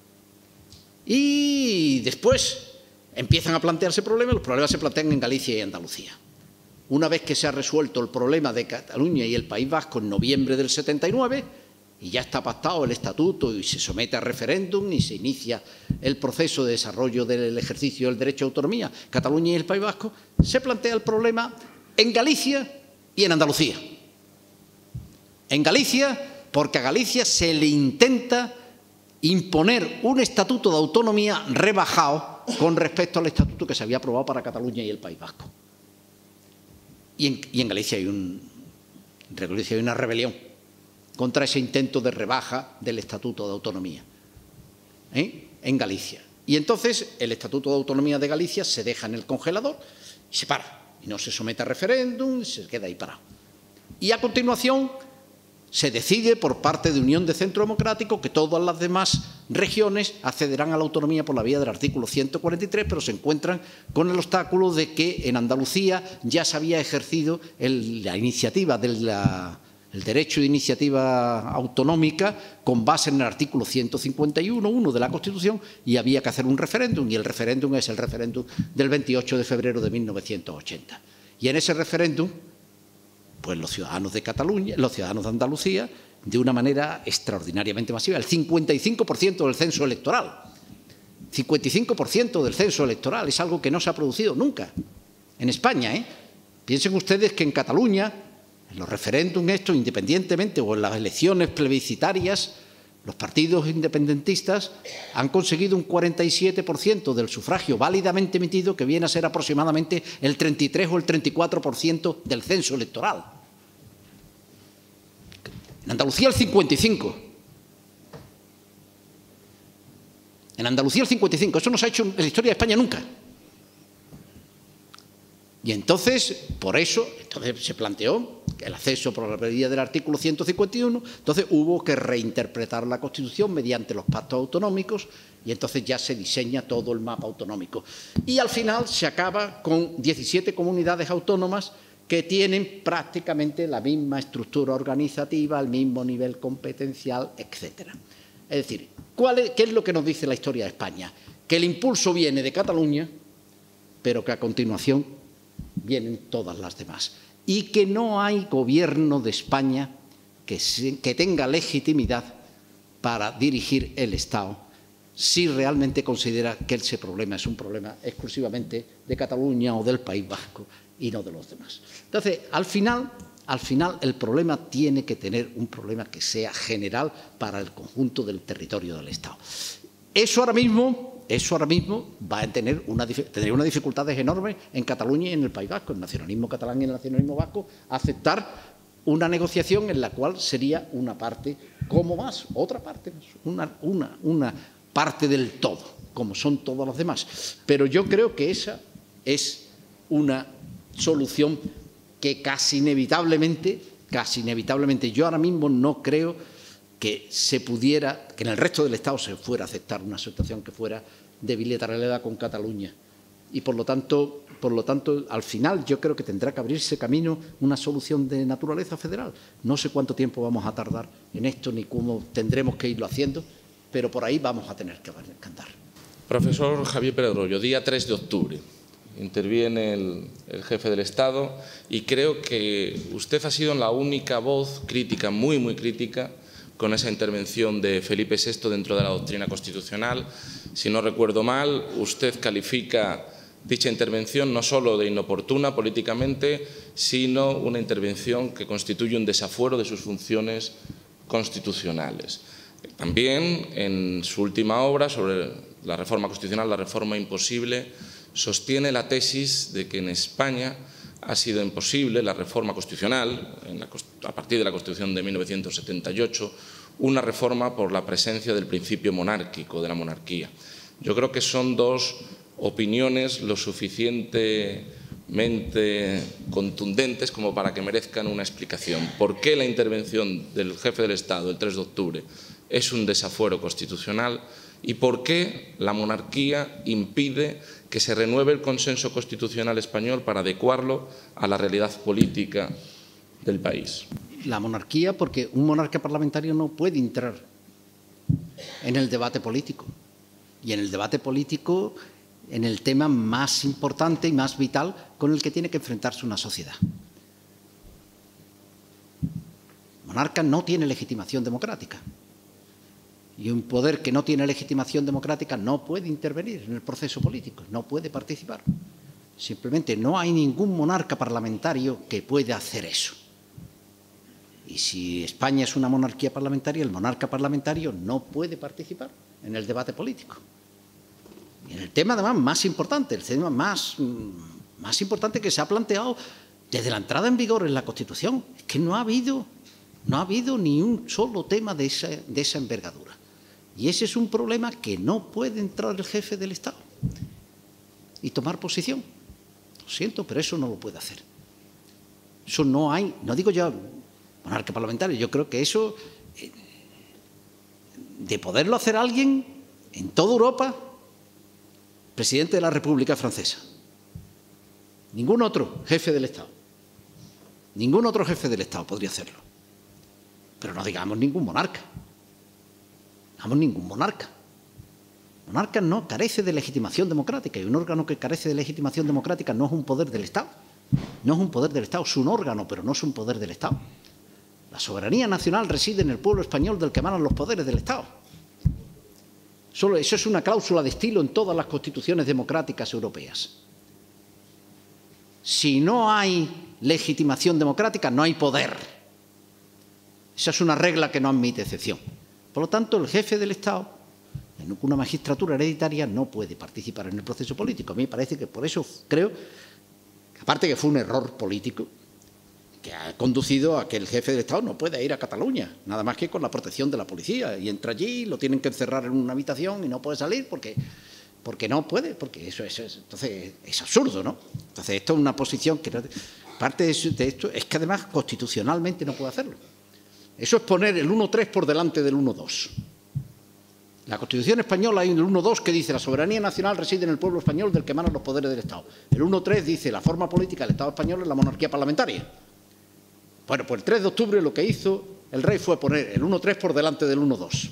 Y después empiezan a plantearse problemas, los problemas se plantean en Galicia y Andalucía. Una vez que se ha resuelto el problema de Cataluña y el País Vasco en noviembre del 79, y ya está pactado el estatuto y se somete a referéndum y se inicia el proceso de desarrollo del ejercicio del derecho a autonomía, Cataluña y el País Vasco, se plantea el problema en Galicia y en Andalucía. En Galicia, porque a Galicia se le intenta imponer un estatuto de autonomía rebajado con respecto al estatuto que se había aprobado para Cataluña y el País Vasco. Y en Galicia hay una rebelión contra ese intento de rebaja del Estatuto de Autonomía en Galicia. Y entonces el Estatuto de Autonomía de Galicia se deja en el congelador y se para. Y no se somete a referéndum y se queda ahí parado. Y a continuación se decide por parte de Unión de Centro Democrático que todas las demás regiones accederán a la autonomía por la vía del artículo 143, pero se encuentran con el obstáculo de que en Andalucía ya se había ejercido la iniciativa el derecho de iniciativa autonómica con base en el artículo 151.1 de la Constitución y había que hacer un referéndum, y el referéndum es el referéndum del 28 de febrero de 1980. Y en ese referéndum, pues los ciudadanos de Cataluña, los ciudadanos de Andalucía, de una manera extraordinariamente masiva, el 55% del censo electoral. 55% del censo electoral es algo que no se ha producido nunca en España. Piensen ustedes que en Cataluña, en los referéndums estos, independientemente, o en las elecciones plebiscitarias, los partidos independentistas han conseguido un 47% del sufragio válidamente emitido, que viene a ser aproximadamente el 33 o el 34% del censo electoral. En Andalucía el 55%. En Andalucía el 55%. Eso no se ha hecho en la historia de España nunca. Y entonces, por eso, se planteó el acceso por la vía del artículo 151, entonces hubo que reinterpretar la Constitución mediante los pactos autonómicos y entonces ya se diseña todo el mapa autonómico. Y al final se acaba con 17 comunidades autónomas que tienen prácticamente la misma estructura organizativa, el mismo nivel competencial, etc. Es decir, ¿qué es lo que nos dice la historia de España? Que el impulso viene de Cataluña, pero que a continuación vienen todas las demás. Y que no hay gobierno de España que tenga legitimidad para dirigir el Estado si realmente considera que ese problema es un problema exclusivamente de Cataluña o del País Vasco y no de los demás. Entonces, al final el problema tiene que tener un problema que sea general para el conjunto del territorio del Estado. Eso ahora mismo va a tener unas dificultades enormes en Cataluña y en el País Vasco, el nacionalismo catalán y el nacionalismo vasco, aceptar una negociación en la cual sería una parte como más, otra parte más, una parte del todo, como son todos los demás. Pero yo creo que esa es una solución que casi inevitablemente, yo ahora mismo no creo que se pudiera, que en el resto del Estado se fuera a aceptar una situación que fuera de bilateralidad con Cataluña. Y por lo tanto, al final yo creo que tendrá que abrirse camino una solución de naturaleza federal. No sé cuánto tiempo vamos a tardar en esto ni cómo tendremos que irlo haciendo, pero por ahí vamos a tener que andar. Profesor Javier Pérez Royo, día 3 de octubre. interviene el jefe del Estado y creo que usted ha sido la única voz crítica, muy, muy crítica, con esa intervención de Felipe VI dentro de la doctrina constitucional. Si no recuerdo mal, usted califica dicha intervención no solo de inoportuna políticamente, sino una intervención que constituye un desafuero de sus funciones constitucionales. También, en su última obra sobre la reforma constitucional, La reforma imposible, sostiene la tesis de que en España ha sido imposible la reforma constitucional, a partir de la Constitución de 1978, una reforma por la presencia del principio monárquico, de la monarquía. Yo creo que son dos opiniones lo suficientemente contundentes como para que merezcan una explicación. ¿Por qué la intervención del jefe del Estado el 3 de octubre es un desafuero constitucional? ¿Y por qué la monarquía impide que se renueve el consenso constitucional español para adecuarlo a la realidad política del país? La monarquía, porque un monarca parlamentario no puede entrar en el debate político. Y en el debate político, en el tema más importante y más vital con el que tiene que enfrentarse una sociedad. El monarca no tiene legitimación democrática. Y un poder que no tiene legitimación democrática no puede intervenir en el proceso político, no puede participar. Simplemente no hay ningún monarca parlamentario que pueda hacer eso. Y si España es una monarquía parlamentaria, el monarca parlamentario no puede participar en el debate político. Y en el tema además más importante, el tema más importante que se ha planteado desde la entrada en vigor en la Constitución, es que no ha habido ni un solo tema de esa envergadura. Y ese es un problema que no puede entrar el jefe del Estado y tomar posición. Lo siento, pero eso no lo puede hacer. Eso no hay, no digo yo monarca parlamentario, yo creo que eso, de poderlo hacer alguien en toda Europa, presidente de la República Francesa. Ningún otro jefe del Estado. Ningún otro jefe del Estado podría hacerlo. Pero no digamos ningún monarca. Digamos ningún monarca. El monarca no carece de legitimación democrática y un órgano que carece de legitimación democrática no es un poder del Estado. No es un poder del Estado, es un órgano, pero no es un poder del Estado. La soberanía nacional reside en el pueblo español del que emanan los poderes del Estado. Eso es una cláusula de estilo en todas las constituciones democráticas europeas. Si no hay legitimación democrática, no hay poder. Esa es una regla que no admite excepción. Por lo tanto, el jefe del Estado, en una magistratura hereditaria, no puede participar en el proceso político. A mí me parece que por eso creo, aparte que fue un error político, que ha conducido a que el jefe del Estado no pueda ir a Cataluña, nada más que con la protección de la policía. Y entra allí, lo tienen que encerrar en una habitación y no puede salir porque no puede, porque entonces es absurdo, ¿no? Entonces esto es una posición que parte de esto es que además constitucionalmente no puede hacerlo. Eso es poner el 1.3 por delante del 1.2. La Constitución española hay un 1.2 que dice la soberanía nacional reside en el pueblo español del que emanan los poderes del Estado. El 1.3 dice la forma política del Estado español es la monarquía parlamentaria. Bueno, pues el 3 de octubre lo que hizo el rey fue poner el 1.3 por delante del 1.2.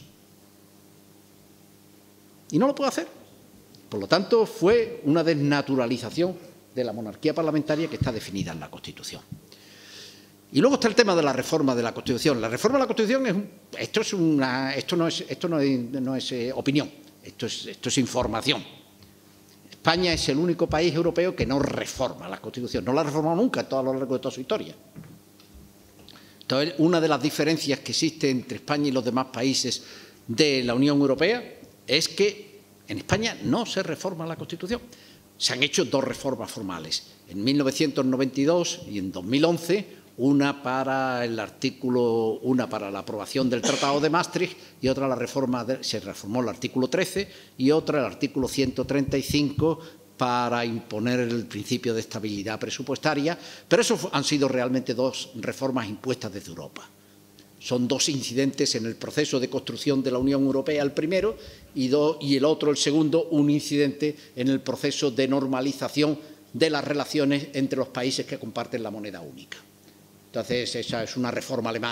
Y no lo puede hacer. Por lo tanto, fue una desnaturalización de la monarquía parlamentaria que está definida en la Constitución. Y luego está el tema de la reforma de la Constitución. La reforma de la Constitución esto no es opinión, esto es información. España es el único país europeo que no reforma la Constitución. No la ha reformado nunca a lo largo de toda su historia. Entonces, una de las diferencias que existe entre España y los demás países de la Unión Europea es que en España no se reforma la Constitución. Se han hecho dos reformas formales, en 1992 y en 2011, una para la aprobación del Tratado de Maastricht y otra se reformó el artículo 13 y otra el artículo 135 para imponer el principio de estabilidad presupuestaria, pero eso han sido realmente dos reformas impuestas desde Europa. Son dos incidentes en el proceso de construcción de la Unión Europea, el primero, y el otro, el segundo, un incidente en el proceso de normalización de las relaciones entre los países que comparten la moneda única. Entonces, esa es una reforma alemana,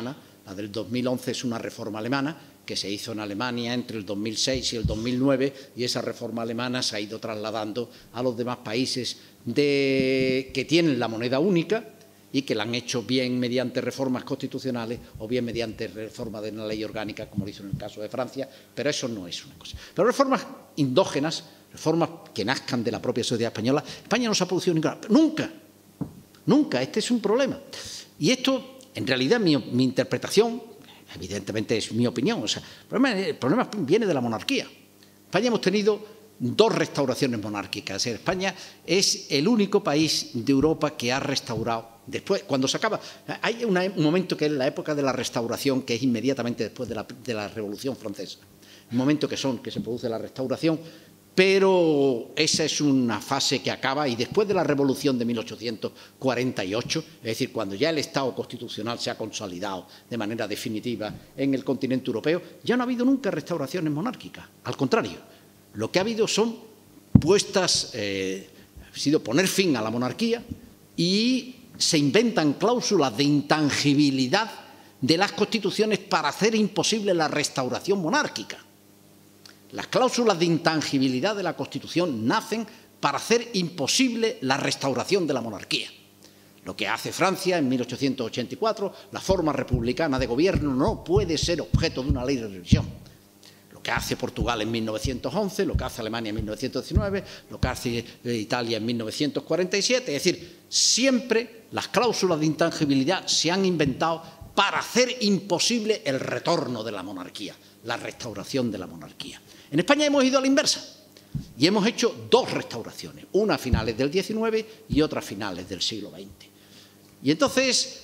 La del 2011 es una reforma alemana que se hizo en Alemania entre el 2006 y el 2009 y esa reforma alemana se ha ido trasladando a los demás países que tienen la moneda única y que la han hecho bien mediante reformas constitucionales o bien mediante reforma de una ley orgánica, como lo hizo en el caso de Francia, pero eso no es una cosa. Pero reformas endógenas, reformas que nazcan de la propia sociedad española, España no se ha producido ninguna, nunca, nunca, este es un problema. Y esto, en realidad, mi interpretación, evidentemente es mi opinión, o sea, el problema viene de la monarquía. En España hemos tenido 2 restauraciones monárquicas. España es el único país de Europa que ha restaurado después, cuando se acaba. Hay un momento que es la época de la restauración, que es inmediatamente después de la Revolución Francesa. Un momento que se produce la restauración, pero esa es una fase que acaba y después de la Revolución de 1848, es decir, cuando ya el Estado constitucional se ha consolidado de manera definitiva en el continente europeo, ya no ha habido nunca restauraciones monárquicas. Al contrario, lo que ha habido son ha sido poner fin a la monarquía y se inventan cláusulas de intangibilidad de las constituciones para hacer imposible la restauración monárquica. Las cláusulas de intangibilidad de la Constitución nacen para hacer imposible la restauración de la monarquía. Lo que hace Francia en 1884, la forma republicana de gobierno no puede ser objeto de una ley de revisión. Lo que hace Portugal en 1911, lo que hace Alemania en 1919, lo que hace Italia en 1947. Es decir, siempre las cláusulas de intangibilidad se han inventado para hacer imposible el retorno de la monarquía, la restauración de la monarquía. En España hemos ido a la inversa y hemos hecho 2 restauraciones, una a finales del XIX y otra a finales del siglo XX. Y entonces,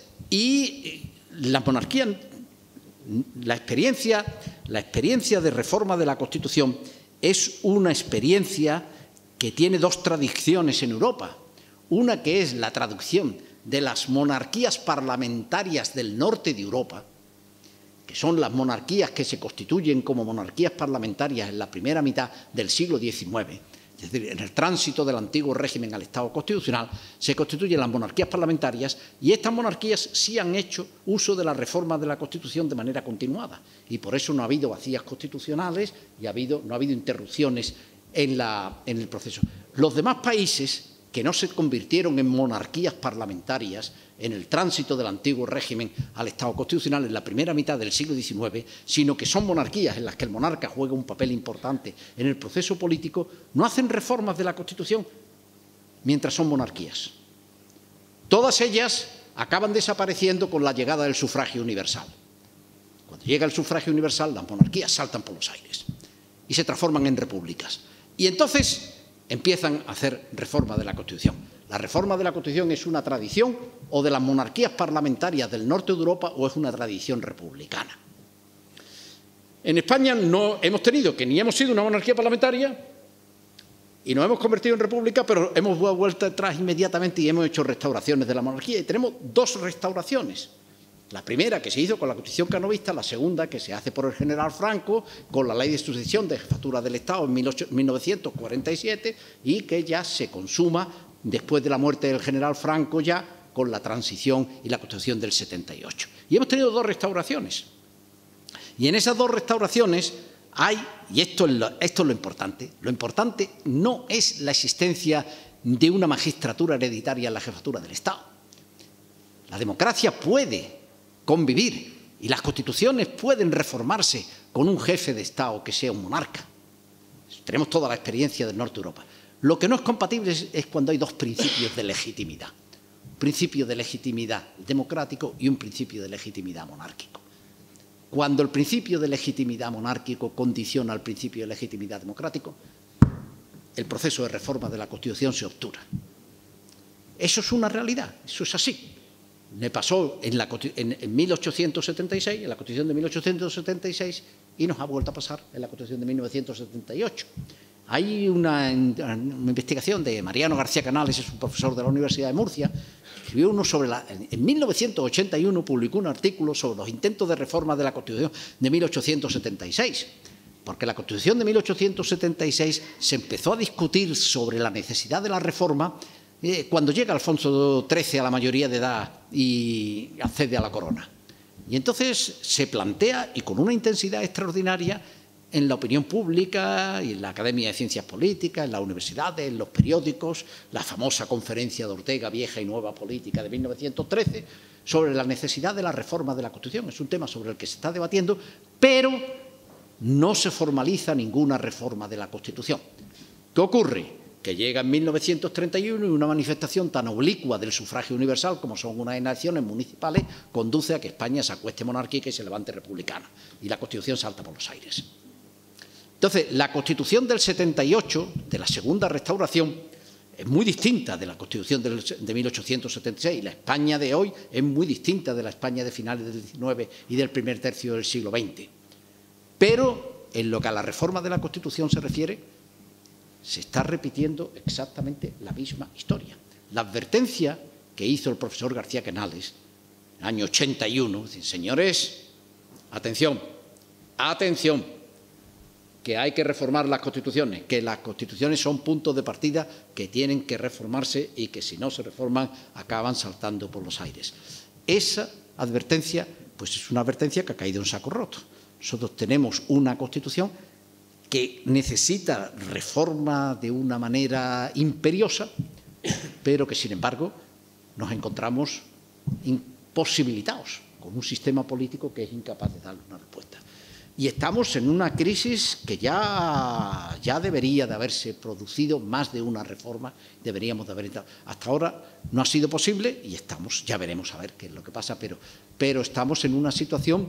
la monarquía, la experiencia de reforma de la Constitución es una experiencia que tiene 2 tradiciones en Europa. Una que es la traducción de las monarquías parlamentarias del norte de Europa, que son las monarquías que se constituyen como monarquías parlamentarias en la primera mitad del siglo XIX, es decir, en el tránsito del antiguo régimen al Estado constitucional, se constituyen las monarquías parlamentarias y estas monarquías sí han hecho uso de la reforma de la Constitución de manera continuada y por eso no ha habido vacías constitucionales y no ha habido interrupciones en el proceso. Los demás países que no se convirtieron en monarquías parlamentarias en el tránsito del antiguo régimen al Estado constitucional en la primera mitad del siglo XIX, sino que son monarquías en las que el monarca juega un papel importante en el proceso político, no hacen reformas de la Constitución mientras son monarquías. Todas ellas acaban desapareciendo con la llegada del sufragio universal. Cuando llega el sufragio universal, las monarquías saltan por los aires y se transforman en repúblicas. Y entonces empiezan a hacer reforma de la Constitución. La reforma de la Constitución es una tradición o de las monarquías parlamentarias del norte de Europa o es una tradición republicana. En España no hemos tenido, que ni hemos sido una monarquía parlamentaria y nos hemos convertido en república, pero hemos vuelto atrás inmediatamente y hemos hecho restauraciones de la monarquía. Y tenemos 2 restauraciones. La primera que se hizo con la Constitución canovista, la segunda que se hace por el general Franco con la Ley de Sucesión de Jefatura del Estado en 1947 y que ya se consuma después de la muerte del general Franco ya con la transición y la Constitución del 78. Y hemos tenido 2 restauraciones. Y en esas 2 restauraciones hay, y esto es lo importante no es la existencia de una magistratura hereditaria en la jefatura del Estado. La democracia puede convivir y las constituciones pueden reformarse con un jefe de Estado que sea un monarca. Tenemos toda la experiencia del norte de Europa. Lo que no es compatible es cuando hay 2 principios de legitimidad. Un principio de legitimidad democrático y un principio de legitimidad monárquico. Cuando el principio de legitimidad monárquico condiciona al principio de legitimidad democrático, el proceso de reforma de la Constitución se obtura. Eso es una realidad, eso es así. Me pasó en 1876, en la Constitución de 1876, y nos ha vuelto a pasar en la Constitución de 1978. Hay una investigación de Mariano García Canales, es un profesor de la Universidad de Murcia, escribió uno en 1981 publicó un artículo sobre los intentos de reforma de la Constitución de 1876, porque la Constitución de 1876 se empezó a discutir sobre la necesidad de la reforma cuando llega Alfonso XIII a la mayoría de edad y accede a la corona. Y entonces se plantea, y con una intensidad extraordinaria, en la opinión pública y en la Academia de Ciencias Políticas, en las universidades, en los periódicos, la famosa conferencia de Ortega, Vieja y Nueva Política de 1913, sobre la necesidad de la reforma de la Constitución. Es un tema sobre el que se está debatiendo, pero no se formaliza ninguna reforma de la Constitución. ¿Qué ocurre? Que llega en 1931 y una manifestación tan oblicua del sufragio universal como son unas elecciones municipales conduce a que España se acueste monárquica y se levante republicana. Y la Constitución salta por los aires. Entonces, la Constitución del 78, de la Segunda Restauración, es muy distinta de la Constitución de 1876. La España de hoy es muy distinta de la España de finales del XIX y del primer tercio del siglo XX. Pero, en lo que a la reforma de la Constitución se refiere, se está repitiendo exactamente la misma historia. La advertencia que hizo el profesor García Canales en el año 81, dice, señores, atención, atención, que hay que reformar las constituciones, que las constituciones son puntos de partida que tienen que reformarse y que si no se reforman acaban saltando por los aires. Esa advertencia, pues es una advertencia que ha caído en saco roto. Nosotros tenemos una Constitución que necesita reforma de una manera imperiosa, pero que, sin embargo, nos encontramos imposibilitados con un sistema político que es incapaz de darle una respuesta. Y estamos en una crisis que ya debería de haberse producido más de una reforma, deberíamos de haber entrado. Hasta ahora no ha sido posible y estamos, ya veremos a ver qué es lo que pasa, pero estamos en una situación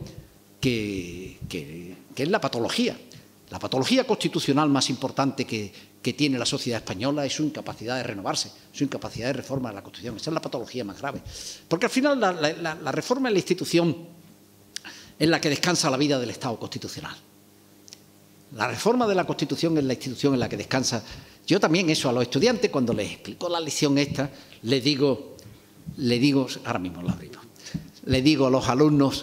que es la patología. La patología constitucional más importante que tiene la sociedad española es su incapacidad de renovarse, su incapacidad de reforma de la Constitución. Esa es la patología más grave. Porque al final la reforma es la institución en la que descansa la vida del Estado constitucional. La reforma de la Constitución es la institución en la que descansa. Yo también eso a los estudiantes, cuando les explico la lección esta, les digo, ahora mismo la abrimos, les digo a los alumnos,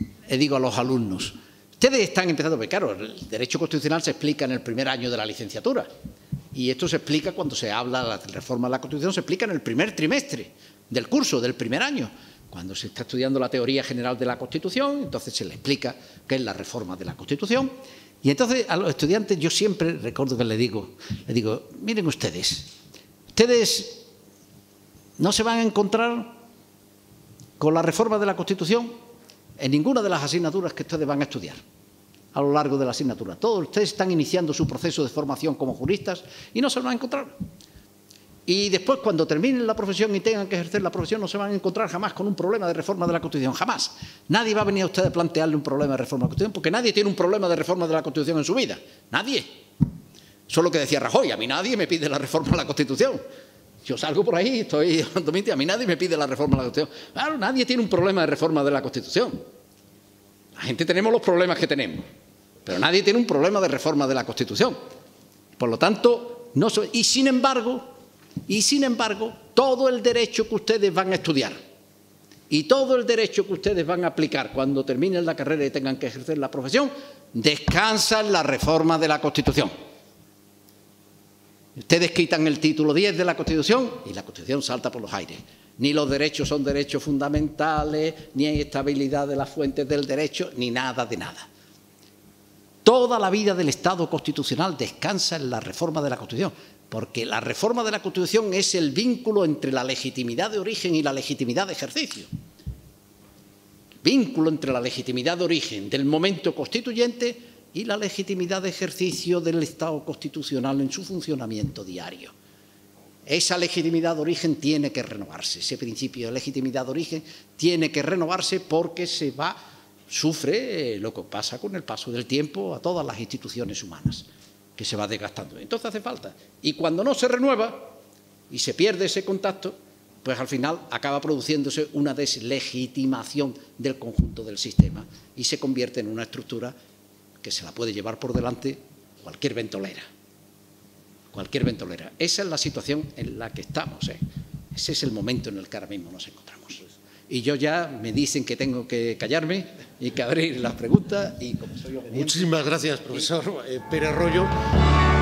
ustedes están empezando, porque claro, el derecho constitucional se explica en el primer año de la licenciatura y esto se explica cuando se habla de la reforma de la Constitución, se explica en el primer trimestre del curso, del primer año. Cuando se está estudiando la teoría general de la Constitución, entonces se le explica qué es la reforma de la Constitución. Y entonces a los estudiantes yo siempre recuerdo que les digo, miren ustedes no se van a encontrar con la reforma de la Constitución en ninguna de las asignaturas que ustedes van a estudiar a lo largo de la asignatura. Todos ustedes están iniciando su proceso de formación como juristas y no se lo van a encontrar. Y después, cuando terminen la profesión y tengan que ejercer la profesión, no se van a encontrar jamás con un problema de reforma de la Constitución, jamás. Nadie va a venir a usted a plantearle un problema de reforma de la Constitución, porque nadie tiene un problema de reforma de la Constitución en su vida. Nadie. Eso es lo que decía Rajoy, a mí nadie me pide la reforma de la Constitución. Yo salgo por ahí, estoy dando mi tía, a mí nadie me pide la reforma de la Constitución. Claro, nadie tiene un problema de reforma de la Constitución. La gente tenemos los problemas que tenemos, pero nadie tiene un problema de reforma de la Constitución. Por lo tanto, no soy... Y sin embargo, todo el derecho que ustedes van a estudiar y todo el derecho que ustedes van a aplicar cuando terminen la carrera y tengan que ejercer la profesión, descansa en la reforma de la Constitución. Ustedes quitan el título 10 de la Constitución y la Constitución salta por los aires. Ni los derechos son derechos fundamentales, ni hay estabilidad de las fuentes del derecho, ni nada de nada. Toda la vida del Estado constitucional descansa en la reforma de la Constitución, porque la reforma de la Constitución es el vínculo entre la legitimidad de origen y la legitimidad de ejercicio. El vínculo entre la legitimidad de origen del momento constituyente y la legitimidad de ejercicio del Estado constitucional en su funcionamiento diario. Esa legitimidad de origen tiene que renovarse, ese principio de legitimidad de origen tiene que renovarse porque sufre lo que pasa con el paso del tiempo a todas las instituciones humanas, que se va desgastando. Entonces hace falta. Y cuando no se renueva y se pierde ese contacto, pues al final acaba produciéndose una deslegitimación del conjunto del sistema y se convierte en una estructura que se la puede llevar por delante cualquier ventolera. Cualquier ventolera. Esa es la situación en la que estamos. Ese es el momento en el que ahora mismo nos encontramos. Y yo ya me dicen que tengo que callarme y que abrir las preguntas y como soy obediente... Muchísimas gracias, profesor Pérez Royo.